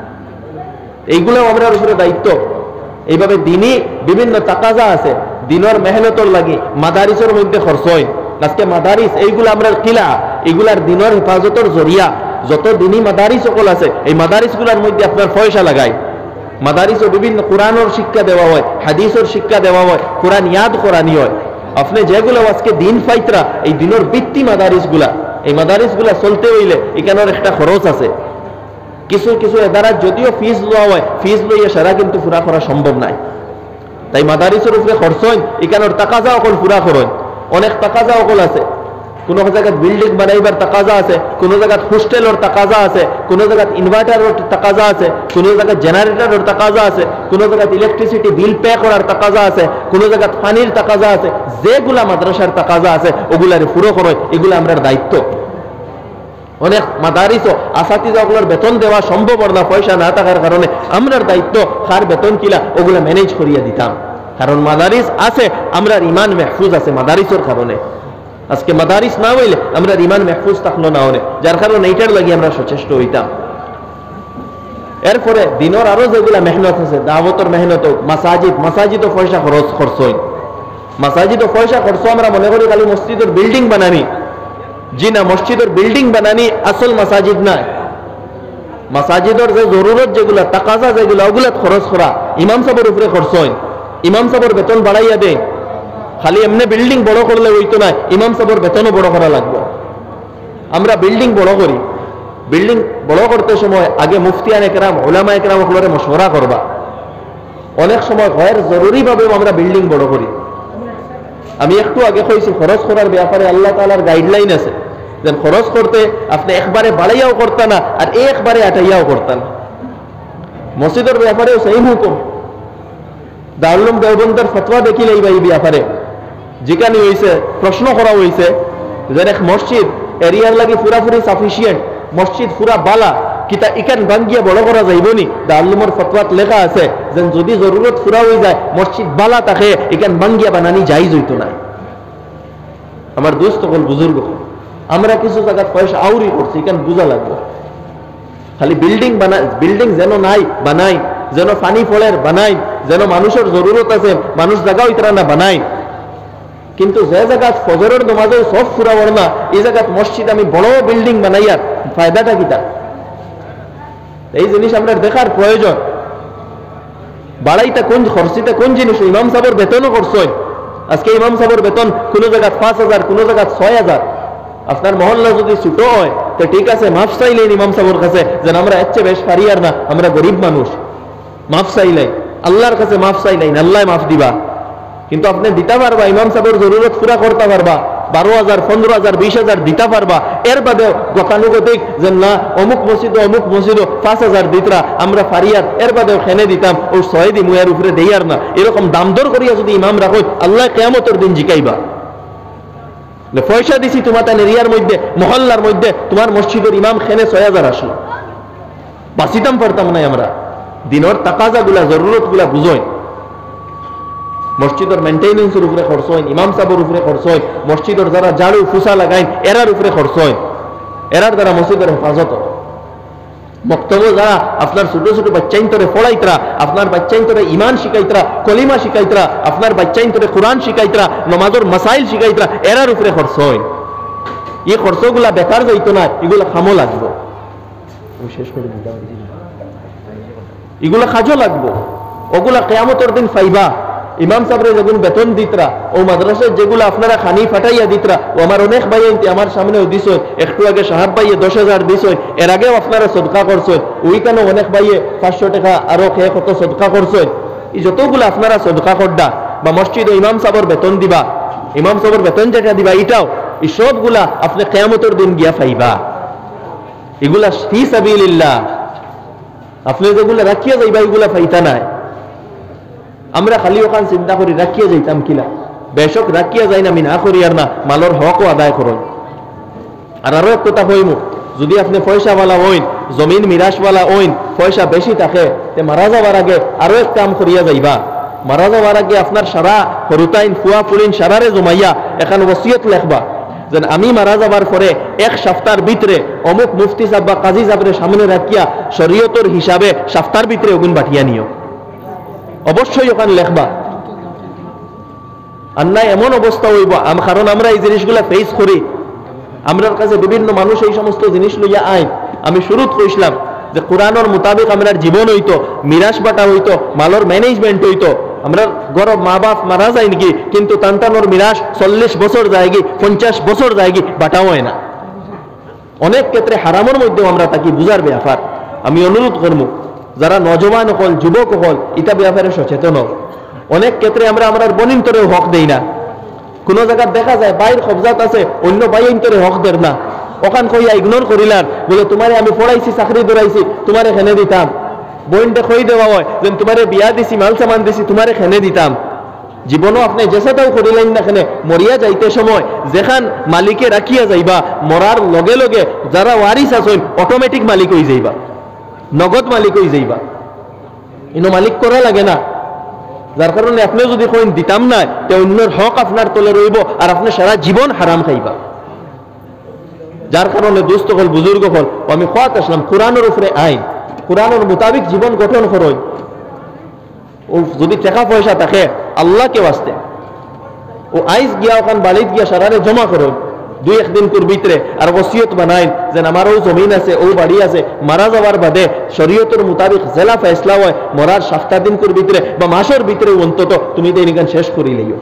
এইগুলোও আমরা উপরে দায়িত্ব। এইভাবে দিনই বিভিন্ন তাকাজা আছে, দিনের মেহনতর লাগি মাদারিসের মধ্যে খরচ হয়। আজকে মাদারিস এইগুলো আমরা কিলা এগুলার দিনের হেফাজতের জরিয়া। যত দিনই মাদারিস সকল আছে এই মাদারিসগুলোর মধ্যে আপনার পয়সা লাগায়। মাদারিসও বিভিন্ন কোরআনের শিক্ষা দেওয়া হয়, হাদিসের শিক্ষা দেওয়া হয়, কোরআন ইয়াদ করানি হয়। আপনি যেগুলো আজকে দিন ফাইতরা এই দিনের বৃত্তি মাদারিসগুলা, এই মাদারিসগুলা চলতে হইলে এখানের একটা খরচ আছে। কিছু কিছু এদারা যদিও ফিজ লওয়া হয়, ফিজ লইয়া সারা কিন্তু পুরা করা সম্ভব নাই। তাই মাদারিসের উপরে খরচ হয়, এখানের তাকাজা অকল পুরা করেন। অনেক তাকাজা অকল আছে, কোনো জায়গায় বিল্ডিং বানাইবার তাকাজা আছে, কোনো জায়গায় হোস্টেলের তাকাজা আছে, কোনো জায়গায় ইনভার্টারের তাকাজা আছে, কোনো জায়গায় জেনারেটরের তাকাজা আছে, কোনো জায়গায় ইলেকট্রিসিটি বিল পে করার তাকাজা আছে, কোনো জায়গায় পানির তাকাজা আছে। যেগুলা মাদ্রাসার তাকাজা আছে ওগুলারে পুরো করে, এগুলো আমরা দায়িত্ব। অনেক মাদারিসও আসাতিজাগুলোর বেতন দেওয়া সম্ভব না, পয়সা না থাকার কারণে আমরার দায়িত্ব কার বেতন কিলা ওগুলা ম্যানেজ করিয়া দিতাম। কারণ মাদারিস আছে, আমরার ইমান মেহফুজ আছে মাদারিসের কারণে। আজকে মাদারিস না হইলে আমরা ইমান মেহফুজ থাকলো না হলে, যার কারণে এইটার লাগি আমরা সচেষ্ট হইতাম। এরপরে দিনের আরো যেগুলা মেহনত আছে, দাওয়াতের মেহনত, মাসাজিদ মাসাজিদও পয়সা খরচ খরচ হয়। মাসাজিদও পয়সা খরচ আমরা মনে করি খালি মসজিদের বিল্ডিং বানানি, জি না, মসজিদের বিল্ডিং বানানি আসল মাসাজিদ না। মাসাজিদের যে জরুরত যেগুলা তাকাজা যেগুলা ওগুলা খরচ করা, ইমাম সাহেবের উপরে খরচ হয়। ইমাম সাহেবের বেতন বাড়াইয়া দেয়, খালি এমনি বিল্ডিং বড় করলে হইতো না, ইমাম সাহেবের বেতনও বড় করা লাগবে। আমরা বিল্ডিং বড় করি, বিল্ডিং বড় করতে সময় আগে মুফতিয়ান একরাম উলামা একরাম ওগুলোরে মশওয়ারা করবা। অনেক সময় গয়ের জরুরি ভাবে আমরা বিল্ডিং বড় করি। আমি একটু আগে কইছি খরচ করার ব্যাপারে আল্লাহ তাআলার গাইডলাইন আছে, যে খরচ করতে আপনি একবারে বাড়াইয়াও করতে না আর একবারে আটাইয়াও করতে না। মসজিদের ব্যাপারেও সেই হুকুম, দারুল উলুম দেওবন্দের ফতোয়া দেখিলেই বা এই ব্যাপারে যেখানে হয়েছে প্রশ্ন করা হয়েছে যে এক মসজিদ এরিয়ার লাগে পুরাপুরি সাফিসিয়েন্ট, মসজিদ পুরা বালা, কিতা ইকান ভাঙ্গিয়া বড় করা যাইবনি? দারুল উলুমের ফতোয়াত লেখা আছে যে যদি জরুরত পুরা হয়ে যায়, মসজিদ বালা তাকে ইকান ভাঙ্গিয়া বানানি জায়েজ হইতো না। আমার দোস্ত হল বুজুর্গ, আমরা কিছু জায়গা পয়সা আউরি করছি, ইকান বুঝা লাগবে। খালি বিল্ডিং বানাই, বিল্ডিং যেন নাই বানাই, যেন পানি ফলের বানাই, যেন মানুষের জরুরত আছে মানুষ জায়গাও ইতরা না বানাই। কিন্তু যে জায়গা ফজরের নামাজেও সব ফুরাবর না, এই জায়গাত মসজিদ আমি বড় বিল্ডিং বানাইয়ার ফায়দাটা কিতা? এই জিনিস আমরা দেখার প্রয়োজন। বাড়াইটা কোন খরচিটা কোন জিনিস? ইমাম সাহেবের বেতনও করছেন। আজকে ইমাম সাহেবের বেতন কোন জায়গা পাঁচ হাজার, কোন জায়গা ছয় হাজার। আপনার মহল্লা যদি ছোট হয় তো ঠিক আছে, মাফ চাইলেন ইমাম সাহেবের কাছে যে আমরা এর চেয়ে বেশ পারি আর না, আমরা গরিব মানুষ, মাফ চাইলাই, আল্লাহর কাছে মাফ চাইলাই, আল্লাহ মাফ দিবা। কিন্তু আপনি দিতে পারবা, ইমাম সাহেবের জরুরত পুরা করতে পারবা, বারো হাজার পনেরো হাজার বিশ হাজার দিতে পারবা। এর বাদেও গতানুগতিক যে না অমুক মসজিদ অমুক মসজিদ পাঁচ হাজার দিতরা আমরা ফারিয়ার, এর বাদেও খেনে দিতাম ও ছয় দি মুয়ের উপরে দেই আর না, এরকম দাম দর করিয়া যদি ইমাম রাখো, আল্লাহ কিয়ামতের দিন জিকাইবা। পয়সা দিছি তোমার এরিয়ার মধ্যে মহল্লার মধ্যে, তোমার মসজিদের ইমাম খেনে ছয় হাজার আসলো, বাঁচিতাম পারতাম নাই আমরা। দিনের তাকাজা গুলা জরুরত গুলা বুঝোই, মসজিদের মেইনটেনেন্সের উপরে খরচ হয়, ইমাম সাহেবের উপরে খরচ হয়, মসজিদের যারা ঝাড়ু ফুসা লাগাইন এরার উপরে খরচ হয়, এরার দ্বারা মসজিদের হেফাজত। বক্তব্য যারা আপনার ছোট ছোট বাচ্চাইন্তরে পড়াইতরা, আপনার বাচ্চাইন্তরে ইমান শিখাইতরা, কলিমা শিখাইতরা, আপনার বাচ্চাইন্তরে কোরআন শিখাইতরা, নমাজের মাসাইল শিখাইতরা, এরার উপরে খরচ হয়। এই খরচগুলা বেকার যাইতো না, এগুলা খামো লাগবো, শেষ করে দিলাম, এগুলা কাজও লাগবো, ওগুলা কিয়ামতের দিন পাইবা। ইমাম সাহেবরে যেগুলো বেতন দিতরা, ও মাদ্রাসায় যেগুলো আপনারা খানি ফাটাইয়া দিতরা, ও আমার অনেক ভাই আমার সামনেও দিস, একটু আগে সাহাব ভাইয়ে দশ হাজার দিস, এর আগেও আপনারা সদকা করছেন, ওইখানে অনেক ভাইয়ে পাঁচশো টাকা আরো খেয়ে কত সদকা করছেন। এই যতগুলো আপনারা সদকা করডা বা মসজিদ ইমাম সাহেবের বেতন দিবা, ইমাম সাহেবের বেতন যেটা দিবা, এটাও এই সবগুলা আপনি কিয়ামতের দিন গিয়া পাইবা। এগুলা ফি সাবিলিল্লাহ, আপনি যেগুলা রাখিয়া যাইবা এগুলা পাইতা নাই। আমরা খালি ওখান চিন্তা করি রাখিয়া যাইতাম কিনা, বেশক রাখিয়া যাই না, আমি না করি আর না, মালর হকও আদায় করুন। আর আরো এক কথা হইম, যদি আপনি পয়সাওয়ালা হইন, জমিন মিরাশওয়ালা হইন, পয়সা বেশি থাকে, তে মারা যাওয়ার আগে আরো এক কাম করিয়া যাইবা। মারা যাওয়ার আগে আপনার সারা হরুতাইন ফুয়া ফুলিন সারারে জমাইয়া এখন ওসিয়ত লেখবা, যেন আমি মারা যাবার পরে এক সপ্তাহের ভিতরে অমুক মুফতি সাহেব বা কাজী সাহেবের সামনে রাখিয়া শরীয়তের হিসাবে সপ্তাহের ভিতরে ওগুন বাঠিয়া নিও। অবশ্যই ওখানে লেখবা। আর না এমন অবস্থা হইব, কারণ আমরা এই জিনিসগুলা ফেস করি, আমরার কাছে বিভিন্ন মানুষ এই সমস্ত জিনিস লইয়া আইন। আমি শুরুত কইছিলাম যে কোরআনের মোতাবেক আমরা জীবন হইতো, মিরাস বাটা হইতো, মালর ম্যানেজমেন্ট হইতো। আমরা গরব মা বাপ মারা যায় নাকি, কিন্তু তান্তানোর মিরাস চল্লিশ বছর যায়গি, পঞ্চাশ বছর যায়গি, বাটাও হয় না। অনেক ক্ষেত্রে হারামের মধ্যেও আমরা তাকে বুঝার ব্যাপার। আমি অনুরোধ করবো যারা নজওয়ান হল, যুবক হল, এটা ব্যাপারে সচেতন। অনেক ক্ষেত্রে আমরা আমরা বনিন্তরেও হক দেই না। কোন জায়গায় দেখা যায় বাইর কবজাত আছে, অন্য বাইন্তরে হক দেন না, ওখান কইয়া ইগনোর করিলাম, বলে তোমারে আমি পড়াইছি, চাকরি ধরাইছি, তোমারে খেনে দিতাম। বইনটা কই দেওয়া হয় যে তোমারে বিয়া দিছি, মাল সামান দিছি, তোমারে খেনে দিতাম। জীবনও আপনি যেসাটাও করিলেন না, খেনে মরিয়া যাইতে সময় যেখান মালিকে রাখিয়া যাইবা, মরার লগে লগে যারা ওয়ারিস আছেন অটোমেটিক মালিক হয়ে যাইবা, নগদ মালিক হয়ে যাইবা, ইনো মালিক করা লাগে না। যার কারণে আপনি যদি কইন দিতাম না, তে অন্যের হক আপনার তলে রইব, আর আপনি সারা জীবন হারাম খাইবা। যার কারণে দোস্ত হল, বুজুর্গ হল, আমি খোয়াত আসলাম কোরআনের উপরে আইন, কোরআনের মোতাবিক জীবন গঠন করই। ও যদি টাকা পয়সা থাকে আল্লাহকে বাঁচতে, ও আইস গিয়া ওখান বাড়িত গিয়া সারারে জমা করো দুই একদিন করে ভিতরে, আর ওসিয়ত বানাইন যে আমারও জমিন আছে, ও বাড়ি আছে, মারা যাওয়ার বাদে শরীয়তের মোতাবিক জেলা ফেসলা হয়, মরার সাতটা দিন করে ভিতরে বা মাসের ভিতরে অন্তত তুমি তো এখান শেষ করিলেও।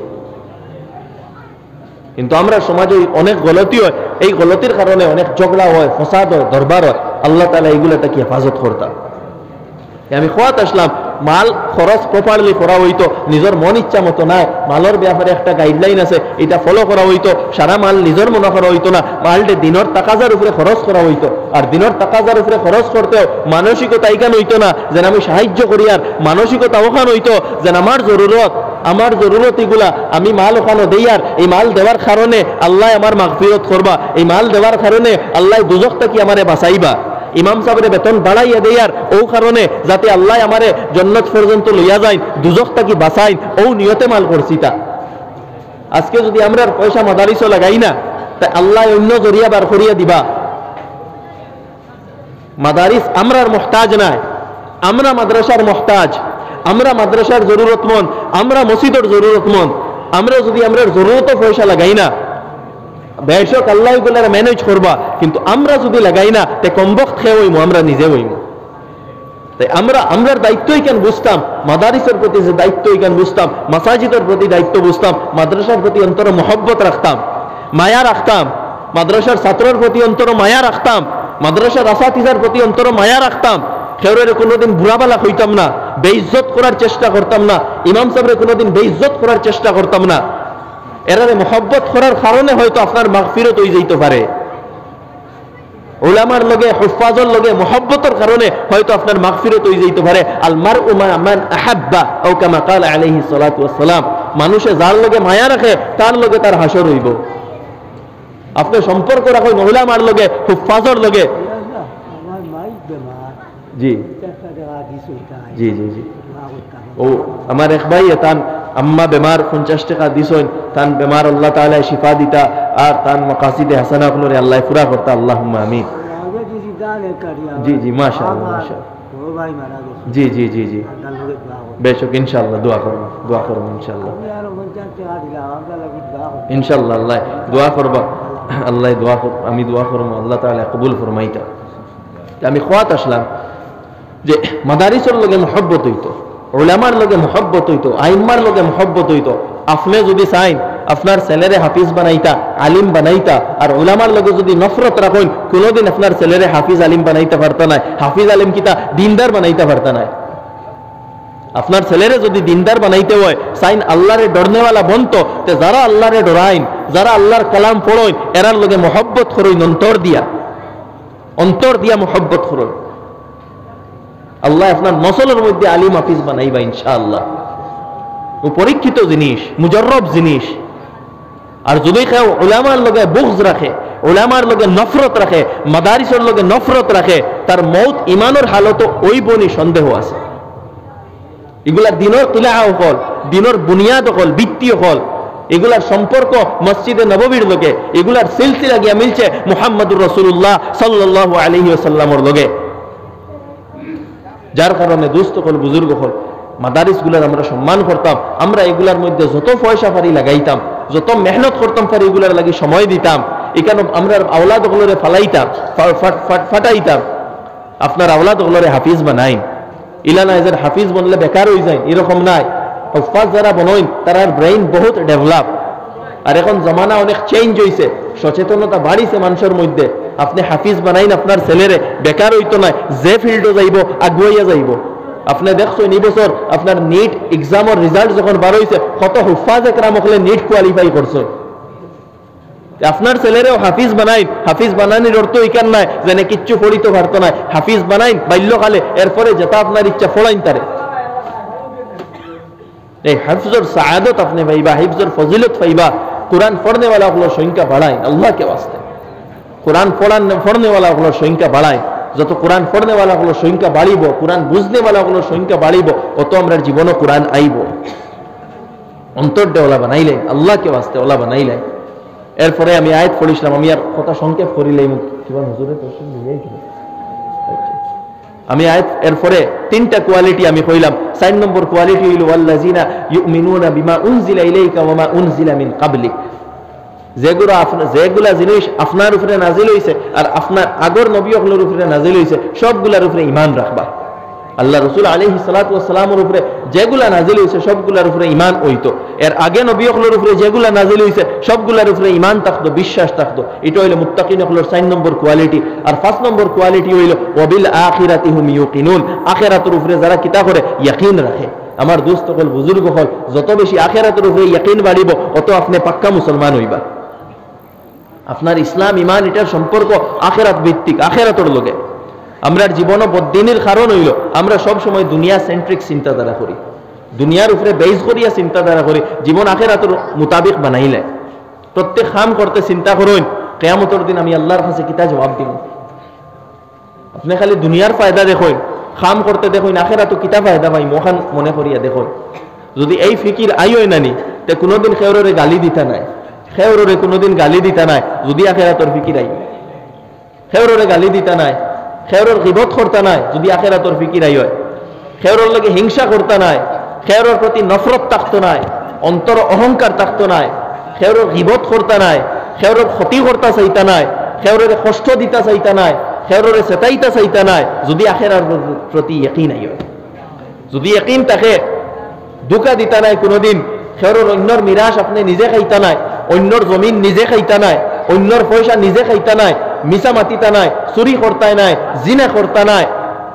কিন্তু আমরা সমাজে অনেক গলতি হয়, এই গলতির কারণে অনেক ঝগড়া হয়, ফসাদ হয়, দরবার হয়। আল্লাহ তাআলা এইগুলাটাকে হেফাজত করতাম। আমি খোয়াত আসলাম মাল খরচ প্রপারলি করা হইতো, নিজের মন ইচ্ছা মতো নাই, মালের ব্যাপারে একটা গাইডলাইন আছে, এটা ফলো করা হইতো, সারা মাল নিজের মনে করা হইতো না, মালটা দিনের টাকাজার উপরে খরচ করা হইতো। আর দিনের টাকাজার উপরে খরচ করতেও মানসিকতা ইকান হইতো না যেন আমি সাহায্য করি, আর মানসিকতা ওখান হইতো যেন আমার জরুরত আমার জরুরত এগুলা আমি মাল ওখানে দেই, আর এই মাল দেওয়ার কারণে আল্লাহ আমার মাগফিরত করবা, এই মাল দেওয়ার কারণে আল্লাহ দুজখ থেকে আমারে বাঁচাইবা। ইমাম সাহেবের বেতন বাড়াইয়া দেই আর ও কারণে যাতে আল্লাহ আমারে জান্নাত পর্যন্ত লইয়া যায়, দুজখ থেকে বাঁচাইন, ও নিয়তে মাল করছি তা। আজকে যদি আমরা পয়সা মাদারিসও লাগাই না, তাই আল্লাহ অন্য জরিয়া বার করিয়া দিবা। মাদারিস আমরার মুহতাজ নাই, আমরা মাদ্রাসার মুহতাজ, আমরা মাদ্রাসার জরুরতমন্দ, আমরা মসজিদের জরুরতমন্দ। আমরা যদি আমরা জরুরত পয়সা লাগাই না, বেশক আল্লাহ এগুলার ম্যানেজ করবা, কিন্তু আমরা যদি লাগাই না তে কমবক্ত খেয়ে হইমু, আমরা নিজে হইমু। তাই আমরা আমরার দায়িত্বই কেন বুঝতাম, মাদারিসের প্রতি যে দায়িত্বই কেন বুঝতাম, মাসাজিদের প্রতি দায়িত্ব বুঝতাম, মাদ্রাসার প্রতি অন্তর মহব্বত রাখতাম, মায়া রাখতাম, মাদ্রাসার ছাত্রের প্রতি অন্তর মায়া রাখতাম, মাদ্রাসার আসাতিজার প্রতি অন্তর মায়া রাখতাম। খেউরের কোনোদিন বুড়াবালা হইতাম না, বেইজ্জত করার চেষ্টা করতাম না, ইমাম সাহেবের কোনোদিন বেইজ্জত করার চেষ্টা করতাম না। এরারে মহব্বত করার কারণে হয়তো আপনার মাগফিরত হয়ে যাইতে পারে। উলামার লগে হুফাজর লগে মহব্বতের কারণে হয়তো আপনার মাগফিরত হয়ে যাইতে পারে। আল মারউ মা মান আহাব্বা আও কামা ক্বালা আলাইহিস সালাতু ওয়াস সালাম, মানুষে যার লগে মায়া রাখে তার লগে তার হাসর হইব। আপনি সম্পর্ক রাখেন উলামার লগে, হুফাজর লগে। জি জি জি জি ও আমার এক ভাই তান আম্মা বেমার পঞ্চাশ টাকা দিছেন, তান বেমার আল্লাহ তাআলা শিফা দিতা আর তান মাকাসিদে হাসানা গুলোরে আল্লাহ পুরা করতা, আল্লাহুম্মা আমিন। জি জি মাশাআল্লাহ মাশাআল্লাহ জি জি জি জি বেশক ইনশাআল্লাহ দোয়া করব, দোয়া করব ইনশাআল্লাহ ইনশাআল্লাহ আল্লাহ দোয়া করবা, আল্লাহ দোয়া করব, আমি দোয়া করব আল্লাহ তাআলা কবুল ফরমাইতা। আমি খোয়াত আসলাম যে মাদারিসের লগে মহব্বত হইতো, উলামার লগে মহব্বত হইতো, আইম্মার লগে মহব্বত হইতো। আপনি যদি চাইন আপনার ছেলেরে হাফিজ বানাইতা, আলিম বানাইতা, আর উলামার লগে যদি নফরত রাখেন, কোনোদিন আপনার ছেলেরে হাফিজ আলিম বানাইতে পারতা না। হাফিজ আলিম কিতা দিনদার বানাইতে পারতা না। আপনার ছেলেরে যদি দিনদার বানাইতে হয়, চাইন আল্লাহরে ডরনেওয়ালা বনতো, তে যারা আল্লাহরে ডরাইন, যারা আল্লাহর কালাম পড়ইন, এরার লগে মহব্বত করইন, অন্তর দিয়া অন্তর দিয়া মহব্বত করইন। আল্লাহ আপনার নসলের মধ্যে আলিম হাফিজ বানাইবা ইনশাআল্লাহ। ও পরীক্ষিত জিনিস, মুজররব জিনিস। আর যদি কেউ উলামার লগে বুগজ রাখে, উলামার লগে নফরত রাখে, মাদারিসের লগে নফরত রাখে, তার মৌত ইমানের হালত ওই বনি সন্দেহ আছে। এগুলা দিনের কিলা হল, দিনের বুনিয়াদ হল, ভিত্তি হল, এগুলার সম্পর্ক মসজিদে নববীর লগে, এগুলার সিলসিলা গিয়া মিলছে মুহাম্মদুর রাসূলুল্লাহ সাল্লাল্লাহু আলাইহি ওয়াসাল্লামের লগে। যার কারণে দুস্থ হল, বুজুর্গ হল, মাদারিস গুলার আমরা সম্মান করতাম। আমরা এগুলার মধ্যে যত পয়সা পারি লাগাইতাম, যত মেহনত করতাম পারি এগুলার লাগি সময় দিতাম। এখানে আমরা আওলাদ গুলোরে ফালাইতাম, ফাটাইতাম। আপনার আওলাদ গুলোরে হাফিজ বানাইন, ইলানা এদের হাফিজ বনলে বেকার হয়ে যায় এরকম নাই। হুফাজ যারা বনইন তারার ব্রেইন বহুত ডেভেলপ। আর এখন জমানা অনেক চেঞ্জ হয়েছে, সচেতনতা বাড়িছে মানুষের মধ্যে। আপনি হাফিজ বানাইন আপনার ছেলেরে, বেকার হইতো না, যে ফিল্ডে যাইব আগুয়াইয়া যাইব। আপনি দেখছেন এই বছর আপনার নিট এক্সামের রেজাল্ট যখন বার হয়েছে, কত হুফাজ একরাম হলে নিট কোয়ালিফাই করছে। আপনার ছেলেরেও হাফিজ বানাইন। হাফিজ বানানির অর্থ এখান নাই যেন কিচ্ছু পড়িতে পারতো না। হাফিজ বানাইন বাল্যকালে, এরপরে যেটা আপনার ইচ্ছা ফলাইন তারে। এই হাফজর সাআদত আপনি পাইবা, হিফজর ফজিলত পাইবা। কোরআন পড়নেওয়ালা গুলোর সংখ্যা বাড়ায় আল্লাহকে ওয়াস্তে। কোরআন পড়ান পড়নেওয়ালা গুলোর সংখ্যা বাড়ায়। যত কোরআন পড়নেওয়ালা গুলোর সংখ্যা বাড়িব, কোরআন বুঝনেওয়ালা গুলোর সংখ্যা বাড়িব, অত আমরা জীবনও কোরআন আইব। অন্তরটা ওলা বানাইলেন, আল্লাহকে ওয়াস্তে ওলা বানাইলেন। এরপরে আমি আয়াত পড়িছিলাম, আমি আর কথা সংক্ষেপ করিলেই কিবা হুজুরের প্রশ্ন দিয়েই ছিল। আমি আয়াত এরপরে তিনটা কোয়ালিটি আমি কইলাম। চার নম্বর কোয়ালিটি হইল ওয়াল্লাযিনা ইউমিনুনা বিমা উনজিলা ইলাইকা ওয়া মা উনজিলা মিন ক্বাবলিক। যেগুলা আপনার যেগুলা জিনিস আপনার উপরে নাজিল হইছে আর আপনার আগর নবী হলোর উপরে নাজিল হইছে, সবগুলার উপরে ঈমান রাখবা। আল্লাহ রসুল আলাইহিস সালাতু ওয়াস সালামের উপরে যেগুলা নাজিল হয়েছে সবগুলার উপরে ঈমান হইতো, এর আগে নবী হকলের উপরে যেগুলা নাজিল হয়েছে সবগুলার উপরে ঈমান থাকতো, বিশ্বাস থাকতো। এটা হইল মুত্তাকিন হকলের চার নম্বর কোয়ালিটি। আর পাঁচ নম্বর কোয়ালিটি হইল ওয়াবিল আখিরাতি হুম ইউকিনুন, আখিরাতের উপরে যারা কিতা করে ইয়াকিন রাখে। আমার দোস্ত হল, বুজুর্গ হল, যত বেশি আখিরাতের উপরে ইয়াকিন বাড়িব অত আপনি পাক্কা মুসলমান হইবা। আপনার ইসলাম ইমান এটার সম্পর্ক আখিরাত ভিত্তিক, আখিরাতের লগে। আমরা জীবনও বদ্দিনের কারণ হইল আমরা সব সময় দুনিয়া সেন্ট্রিক চিন্তাধারা করি, দুনিয়ার উপরে বেস করিয়া চিন্তাধারা করি, জীবন আখিরাতের মোতাবিক বানাইলে। প্রত্যেক কাম করতে চিন্তা করুন কিয়ামতের দিন আমি আল্লাহর কাছে কিতা জবাব দিব। আপনি খালি দুনিয়ার ফায়দা দেখুন, কাম করতে দেখুন আখিরাতে কিতা ফায়দা পাই মোখান মনে করিয়া দেখুন। যদি এই ফিকির আইও নানি তে কোনোদিন খেউরে গালি দিতা নাই, খেউরে কোনোদিন গালি দিতা নাই যদি আখিরাতের ফিকির আই। খেউরে গালি দিতা নাই, খেউরের গিবত করতা নাই যদি আখিরাতের ফিকির আই হয়। খেউরের লগে হিংসা করতা নাই, খেউরের প্রতি নফরত থাকতো নাই, অন্তর অহংকার থাকতো নাই, খেউরের গিবত করতা নাই, খেউরের ক্ষতি করতা চাইতা নাই, খেউরের কষ্ট দিতা চাইতা নাই, খেউরের চেতাইতা চাইতা নাই যদি আখিরার প্রতি ইয়াকিন আই হয়। যদি ইয়াকিন থাকে দুকা দিতা নাই কোনোদিন, খেউরের অন্যর মিরাজ আপনি নিজে খাইতা নাই, অন্যর জমিন নিজে খাইতা নাই, অন্যর পয়সা নিজে খাইতা নাই, মিছা মাতিতা নাই, চুরি করতাই নাই, জিনা করতা নাই।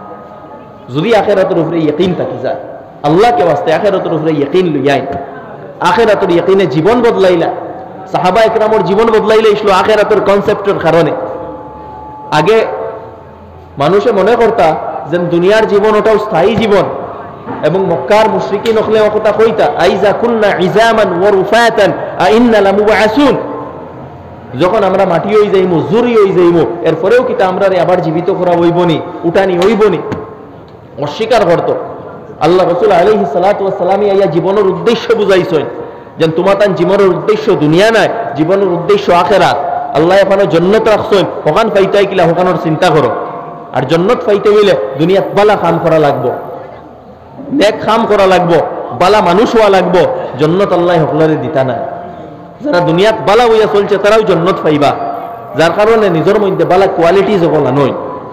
যদি আখিরাতের উপরে ইয়াকিন থাকি যায় আল্লাহকে ওয়াস্তে আখিরাতের উপরে ইয়াকিন লইয়াই, আখিরাতের ইয়াকিনে জীবন বদলাইলা। সাহাবা ইকরামের জীবন বদলাইলে ইসলো আখিরাতের কনসেপ্টের কারণে। আগে মানুষে মনে করতা যে দুনিয়ার জীবন ওটাও স্থায়ী জীবন, এবং মক্কার মুশরিকিন হলে কথা কইতা আইজা কুন্না ইজামান ওয়া রুফাতান আ ইন্না লামুবআসুন, যখন আমরা মাটি হয়ে যাইমু, জুরি হয়ে যাইমু, এরপরেও কিতা আমরা আবার জীবিত করা হইবনি, উঠানি হইবনি, অস্বীকার করত। আল্লাহ রসুল আলাইহিস সালাতু ওয়াস সালাম আইয়া জীবনের উদ্দেশ্য বুঝাইছেন যে তোমার তান জীবনের উদ্দেশ্য দুনিয়া নাই, জীবনের উদ্দেশ্য আখিরাত। আল্লাহ এখানে জান্নাত রাখছেন, ওখান পাইতে কিলা ওখানের চিন্তা করো। আর জান্নাত পাইতে হইলে দুনিয়াত বালা কাম করা লাগবো, নেক কাম করা লাগবো, বালা মানুষ হওয়া লাগবো। জান্নাত আল্লাহ হকলারে দিতা নাই। যারা দুনিয়াত বালা হইয়া চলছে তারাও জান্নাত পাইবা, যার কারণে নিজের মধ্যে বালা কোয়ালিটি যখন নয়,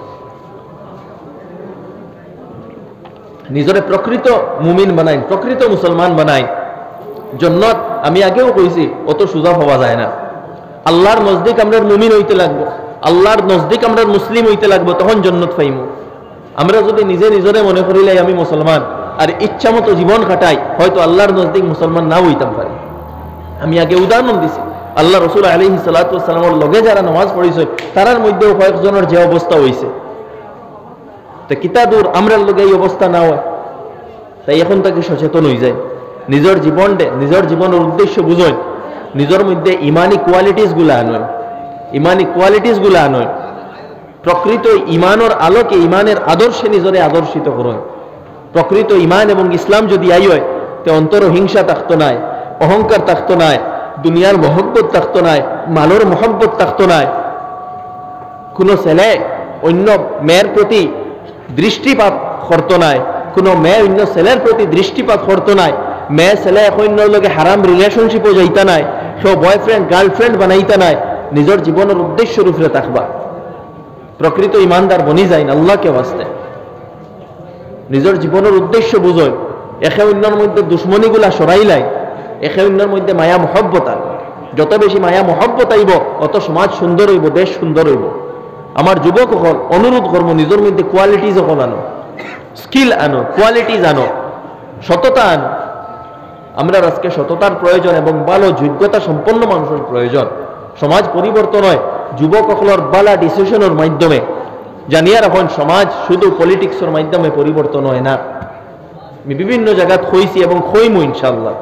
নিজরে প্রকৃত মুমিন বানাই, প্রকৃত মুসলমান বানাই। জান্নাত আমি আগেও কইছি অত সোজা হওয়া যায় না। আল্লাহর নজদিক আমরা মুমিন হইতে লাগবো, আল্লাহর নজদিক আমরা মুসলিম হইতে লাগবো, তখন জান্নাত পাইমু। আমরা যদি নিজে নিজরে মনে করিলে আমি মুসলমান আর ইচ্ছা মতো জীবন কাটাই, হয়তো আল্লাহর নজদিক মুসলমান নাও হইতাম পারি। আমি আগে উদাহরণ দিছি, আল্লাহ রসুল আলাইহিস সালাতু ওয়াস সালামের লগে যারা নামাজ পড়িছে তারার মধ্যেও কয়েকজনের যে অবস্থা হইছে, তো কিতা দূর আমরার লগে এই অবস্থা না হয়। তাই এখন তাকে সচেতন হয়ে যায়, নিজের জীবন দে, নিজের জীবনের উদ্দেশ্য বুঝেন, নিজের মধ্যে ইমানি কোয়ালিটিস গুলা আনয়, ইমানি কোয়ালিটিস গুলা আনয়। প্রকৃত ইমানের আলোকে, ইমানের আদর্শে নিজরে আদর্শিত করুন। প্রকৃত ইমান এবং ইসলাম যদি আই হয় তো অন্তর হিংসা থাকতো নাই, অহংকার থাকতো নাই, দুনিয়ার মহব্বত থাকতো নাই, মালোর মহব্বত থাকতো নাই। কোনো ছেলে অন্য মেয়ের প্রতি দৃষ্টিপাত করতো নাই, কোনো মেয়ে অন্য ছেলের প্রতি দৃষ্টিপাত করতো নাই, মেয়ে ছেলে অন্যর লগে হারাম রিলেশনশিপও যাইতা নাই, কেউ বয়ফ্রেন্ড গার্লফ্রেন্ড বানাইতা নাই। নিজের জীবনের উদ্দেশ্যের উপরে থাকবা, প্রকৃত ইমানদার বনি যায় না। আল্লাহকে ওয়াস্তে নিজের জীবনের উদ্দেশ্য বুঝয়, একে অন্যের মধ্যে দুশ্মনীগুলা সরাইলাই, একে অন্যের মধ্যে মায়া মহব্বত আন। যত বেশি মায়া মহব্বত আইব অত সমাজ সুন্দর হইব, দেশ সুন্দর হইব। আমার যুবক হল অনুরোধ করবো নিজের মধ্যে কোয়ালিটিজ হল আনো, স্কিল আনো, কোয়ালিটিজ আনো, সততা আনো। আমরা আজকে সততার প্রয়োজন এবং ভালো যোগ্যতা সম্পন্ন মানুষের প্রয়োজন। সমাজ পরিবর্তন হয় যুবক হলর বালা ডিসিশনের মাধ্যমে। জানিয়া রাখুন সমাজ শুধু পলিটিক্সের মাধ্যমে পরিবর্তন হয় না। আমি বিভিন্ন জায়গাত হইছি এবং হইমু ইনশাআল্লাহ।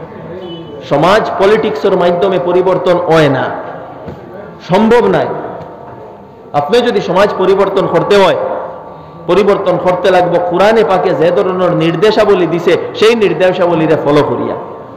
সমাজ পলিটিক্সের মাধ্যমে পরিবর্তন হয় না, সম্ভব নাই। আপনি যদি সমাজ পরিবর্তন করতে হয়, পরিবর্তন করতে লাগবে কোরআনে পাকে যে ধরনের নির্দেশাবলী দিছে সেই নির্দেশাবলীরে ফলো করিয়া।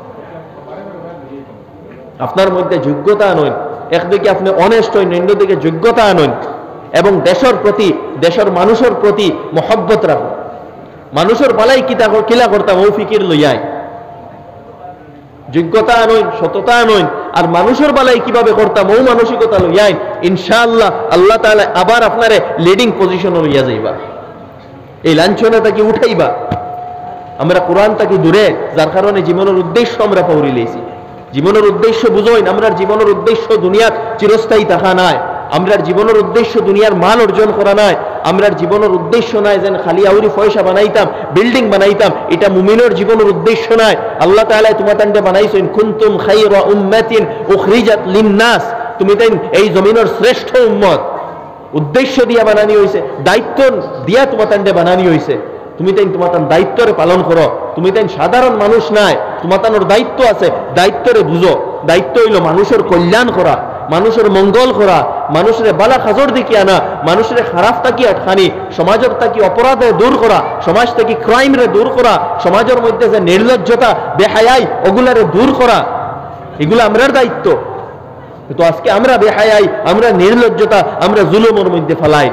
আপনার মধ্যে যোগ্যতা আনুন, একদিকে আপনি অনেস্ট হইন, অন্যদিকে যোগ্যতা আনুন এবং দেশের প্রতি, দেশের মানুষের প্রতি মহব্বত রাখুন। মানুষের বালাই কিতা কিলা করতাম ও ফিকির লইয়াই, যোগ্যতা আনুন, সততা আনুন, আর মানুষের বালাই কিভাবে করতাম ও মানসিকতা লইয়াই। ইনশাআল্লাহ আল্লাহ তাআলা আবার আপনারে লিডিং পজিশনে লইয়া যাইবা। এই লাঞ্ছনা তাকে উঠাইবা। আমরা কোরআন তাকে দূরে, যার কারণে জীবনের উদ্দেশ্য আমরা পৌঁরি লেছি। জীবনের উদ্দেশ্য বুঝোই, আমরা জীবনের উদ্দেশ্য দুনিয়ার চিরস্থায়ী থাকা নাই, আমরার জীবনের উদ্দেশ্য দুনিয়ার মাল অর্জন করা নাই, আমরার জীবনের উদ্দেশ্য নাই যেন খালি আউরি পয়সা বানাইতাম, বিল্ডিং বানাইতাম, এটা মুমিনের জীবনের উদ্দেশ্য নাই। আল্লাহ তাআলা তোমাদের বানাইছেন কুনতুম খায়রা উম্মাতিন উখরিজাত লিন-নাস, তুমি তাই এই জমিনের শ্রেষ্ঠ উম্মত, উদ্দেশ্য দিয়া বানানি হয়েছে, দায়িত্ব দিয়া তোমাদের বানানি হয়েছে। তুমি তাই তোমার দায়িত্বরে পালন করো। তুমি তাই সাধারণ মানুষ নাই, তোমার দায়িত্ব আছে, দায়িত্বরে বুঝো। দায়িত্ব হইল মানুষের কল্যাণ করা, মানুষের মঙ্গল করা, মানুষের বালা খাজর দিকে আনা, মানুষের খারাপ থাকি আটখানি, সমাজের থাকি অপরাধে দূর করা, সমাজ থেকে ক্রাইম রে দূর করা, সমাজের মধ্যে যে নির্লজ্জতা বেহায়াই ওগুলারে দূর করা, এগুলো আমরার দায়িত্ব। তো আজকে আমরা বেহায়াই, আমরা নির্লজ্জতা, আমরা জুলুমের মধ্যে ফেলাই।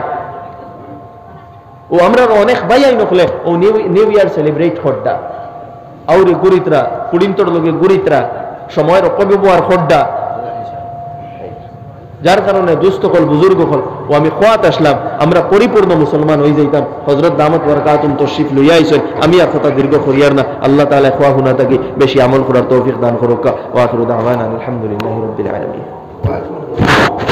ও আমরা অনেক ভাইয়াই নকলে ও নিউ ইয়ার সেলিব্রেট খড্ডা আউরি গুরিতরা কুড়িন্তর লোকে গুরিতরা সময়ের অপব্যবহার খড্ডা, যার কারণে দুস্থ কল বুজুর্গ কল ও আমি খোয়াত আসলাম, আমরা পরিপূর্ণ মুসলমান হয়ে যাইতাম। হযরত দামত বরকাতুম তশরিফ লইয়া আইছেন, আমি আর কথা দীর্ঘ করিয়ার না। আল্লাহ তাআলা খোয়া হুনা থাকি বেশি আমল করার তৌফিক দান করুক। ওয়া আখিরু দাওয়ানা আলহামদুলিল্লাহি রাব্বিল আলামিন।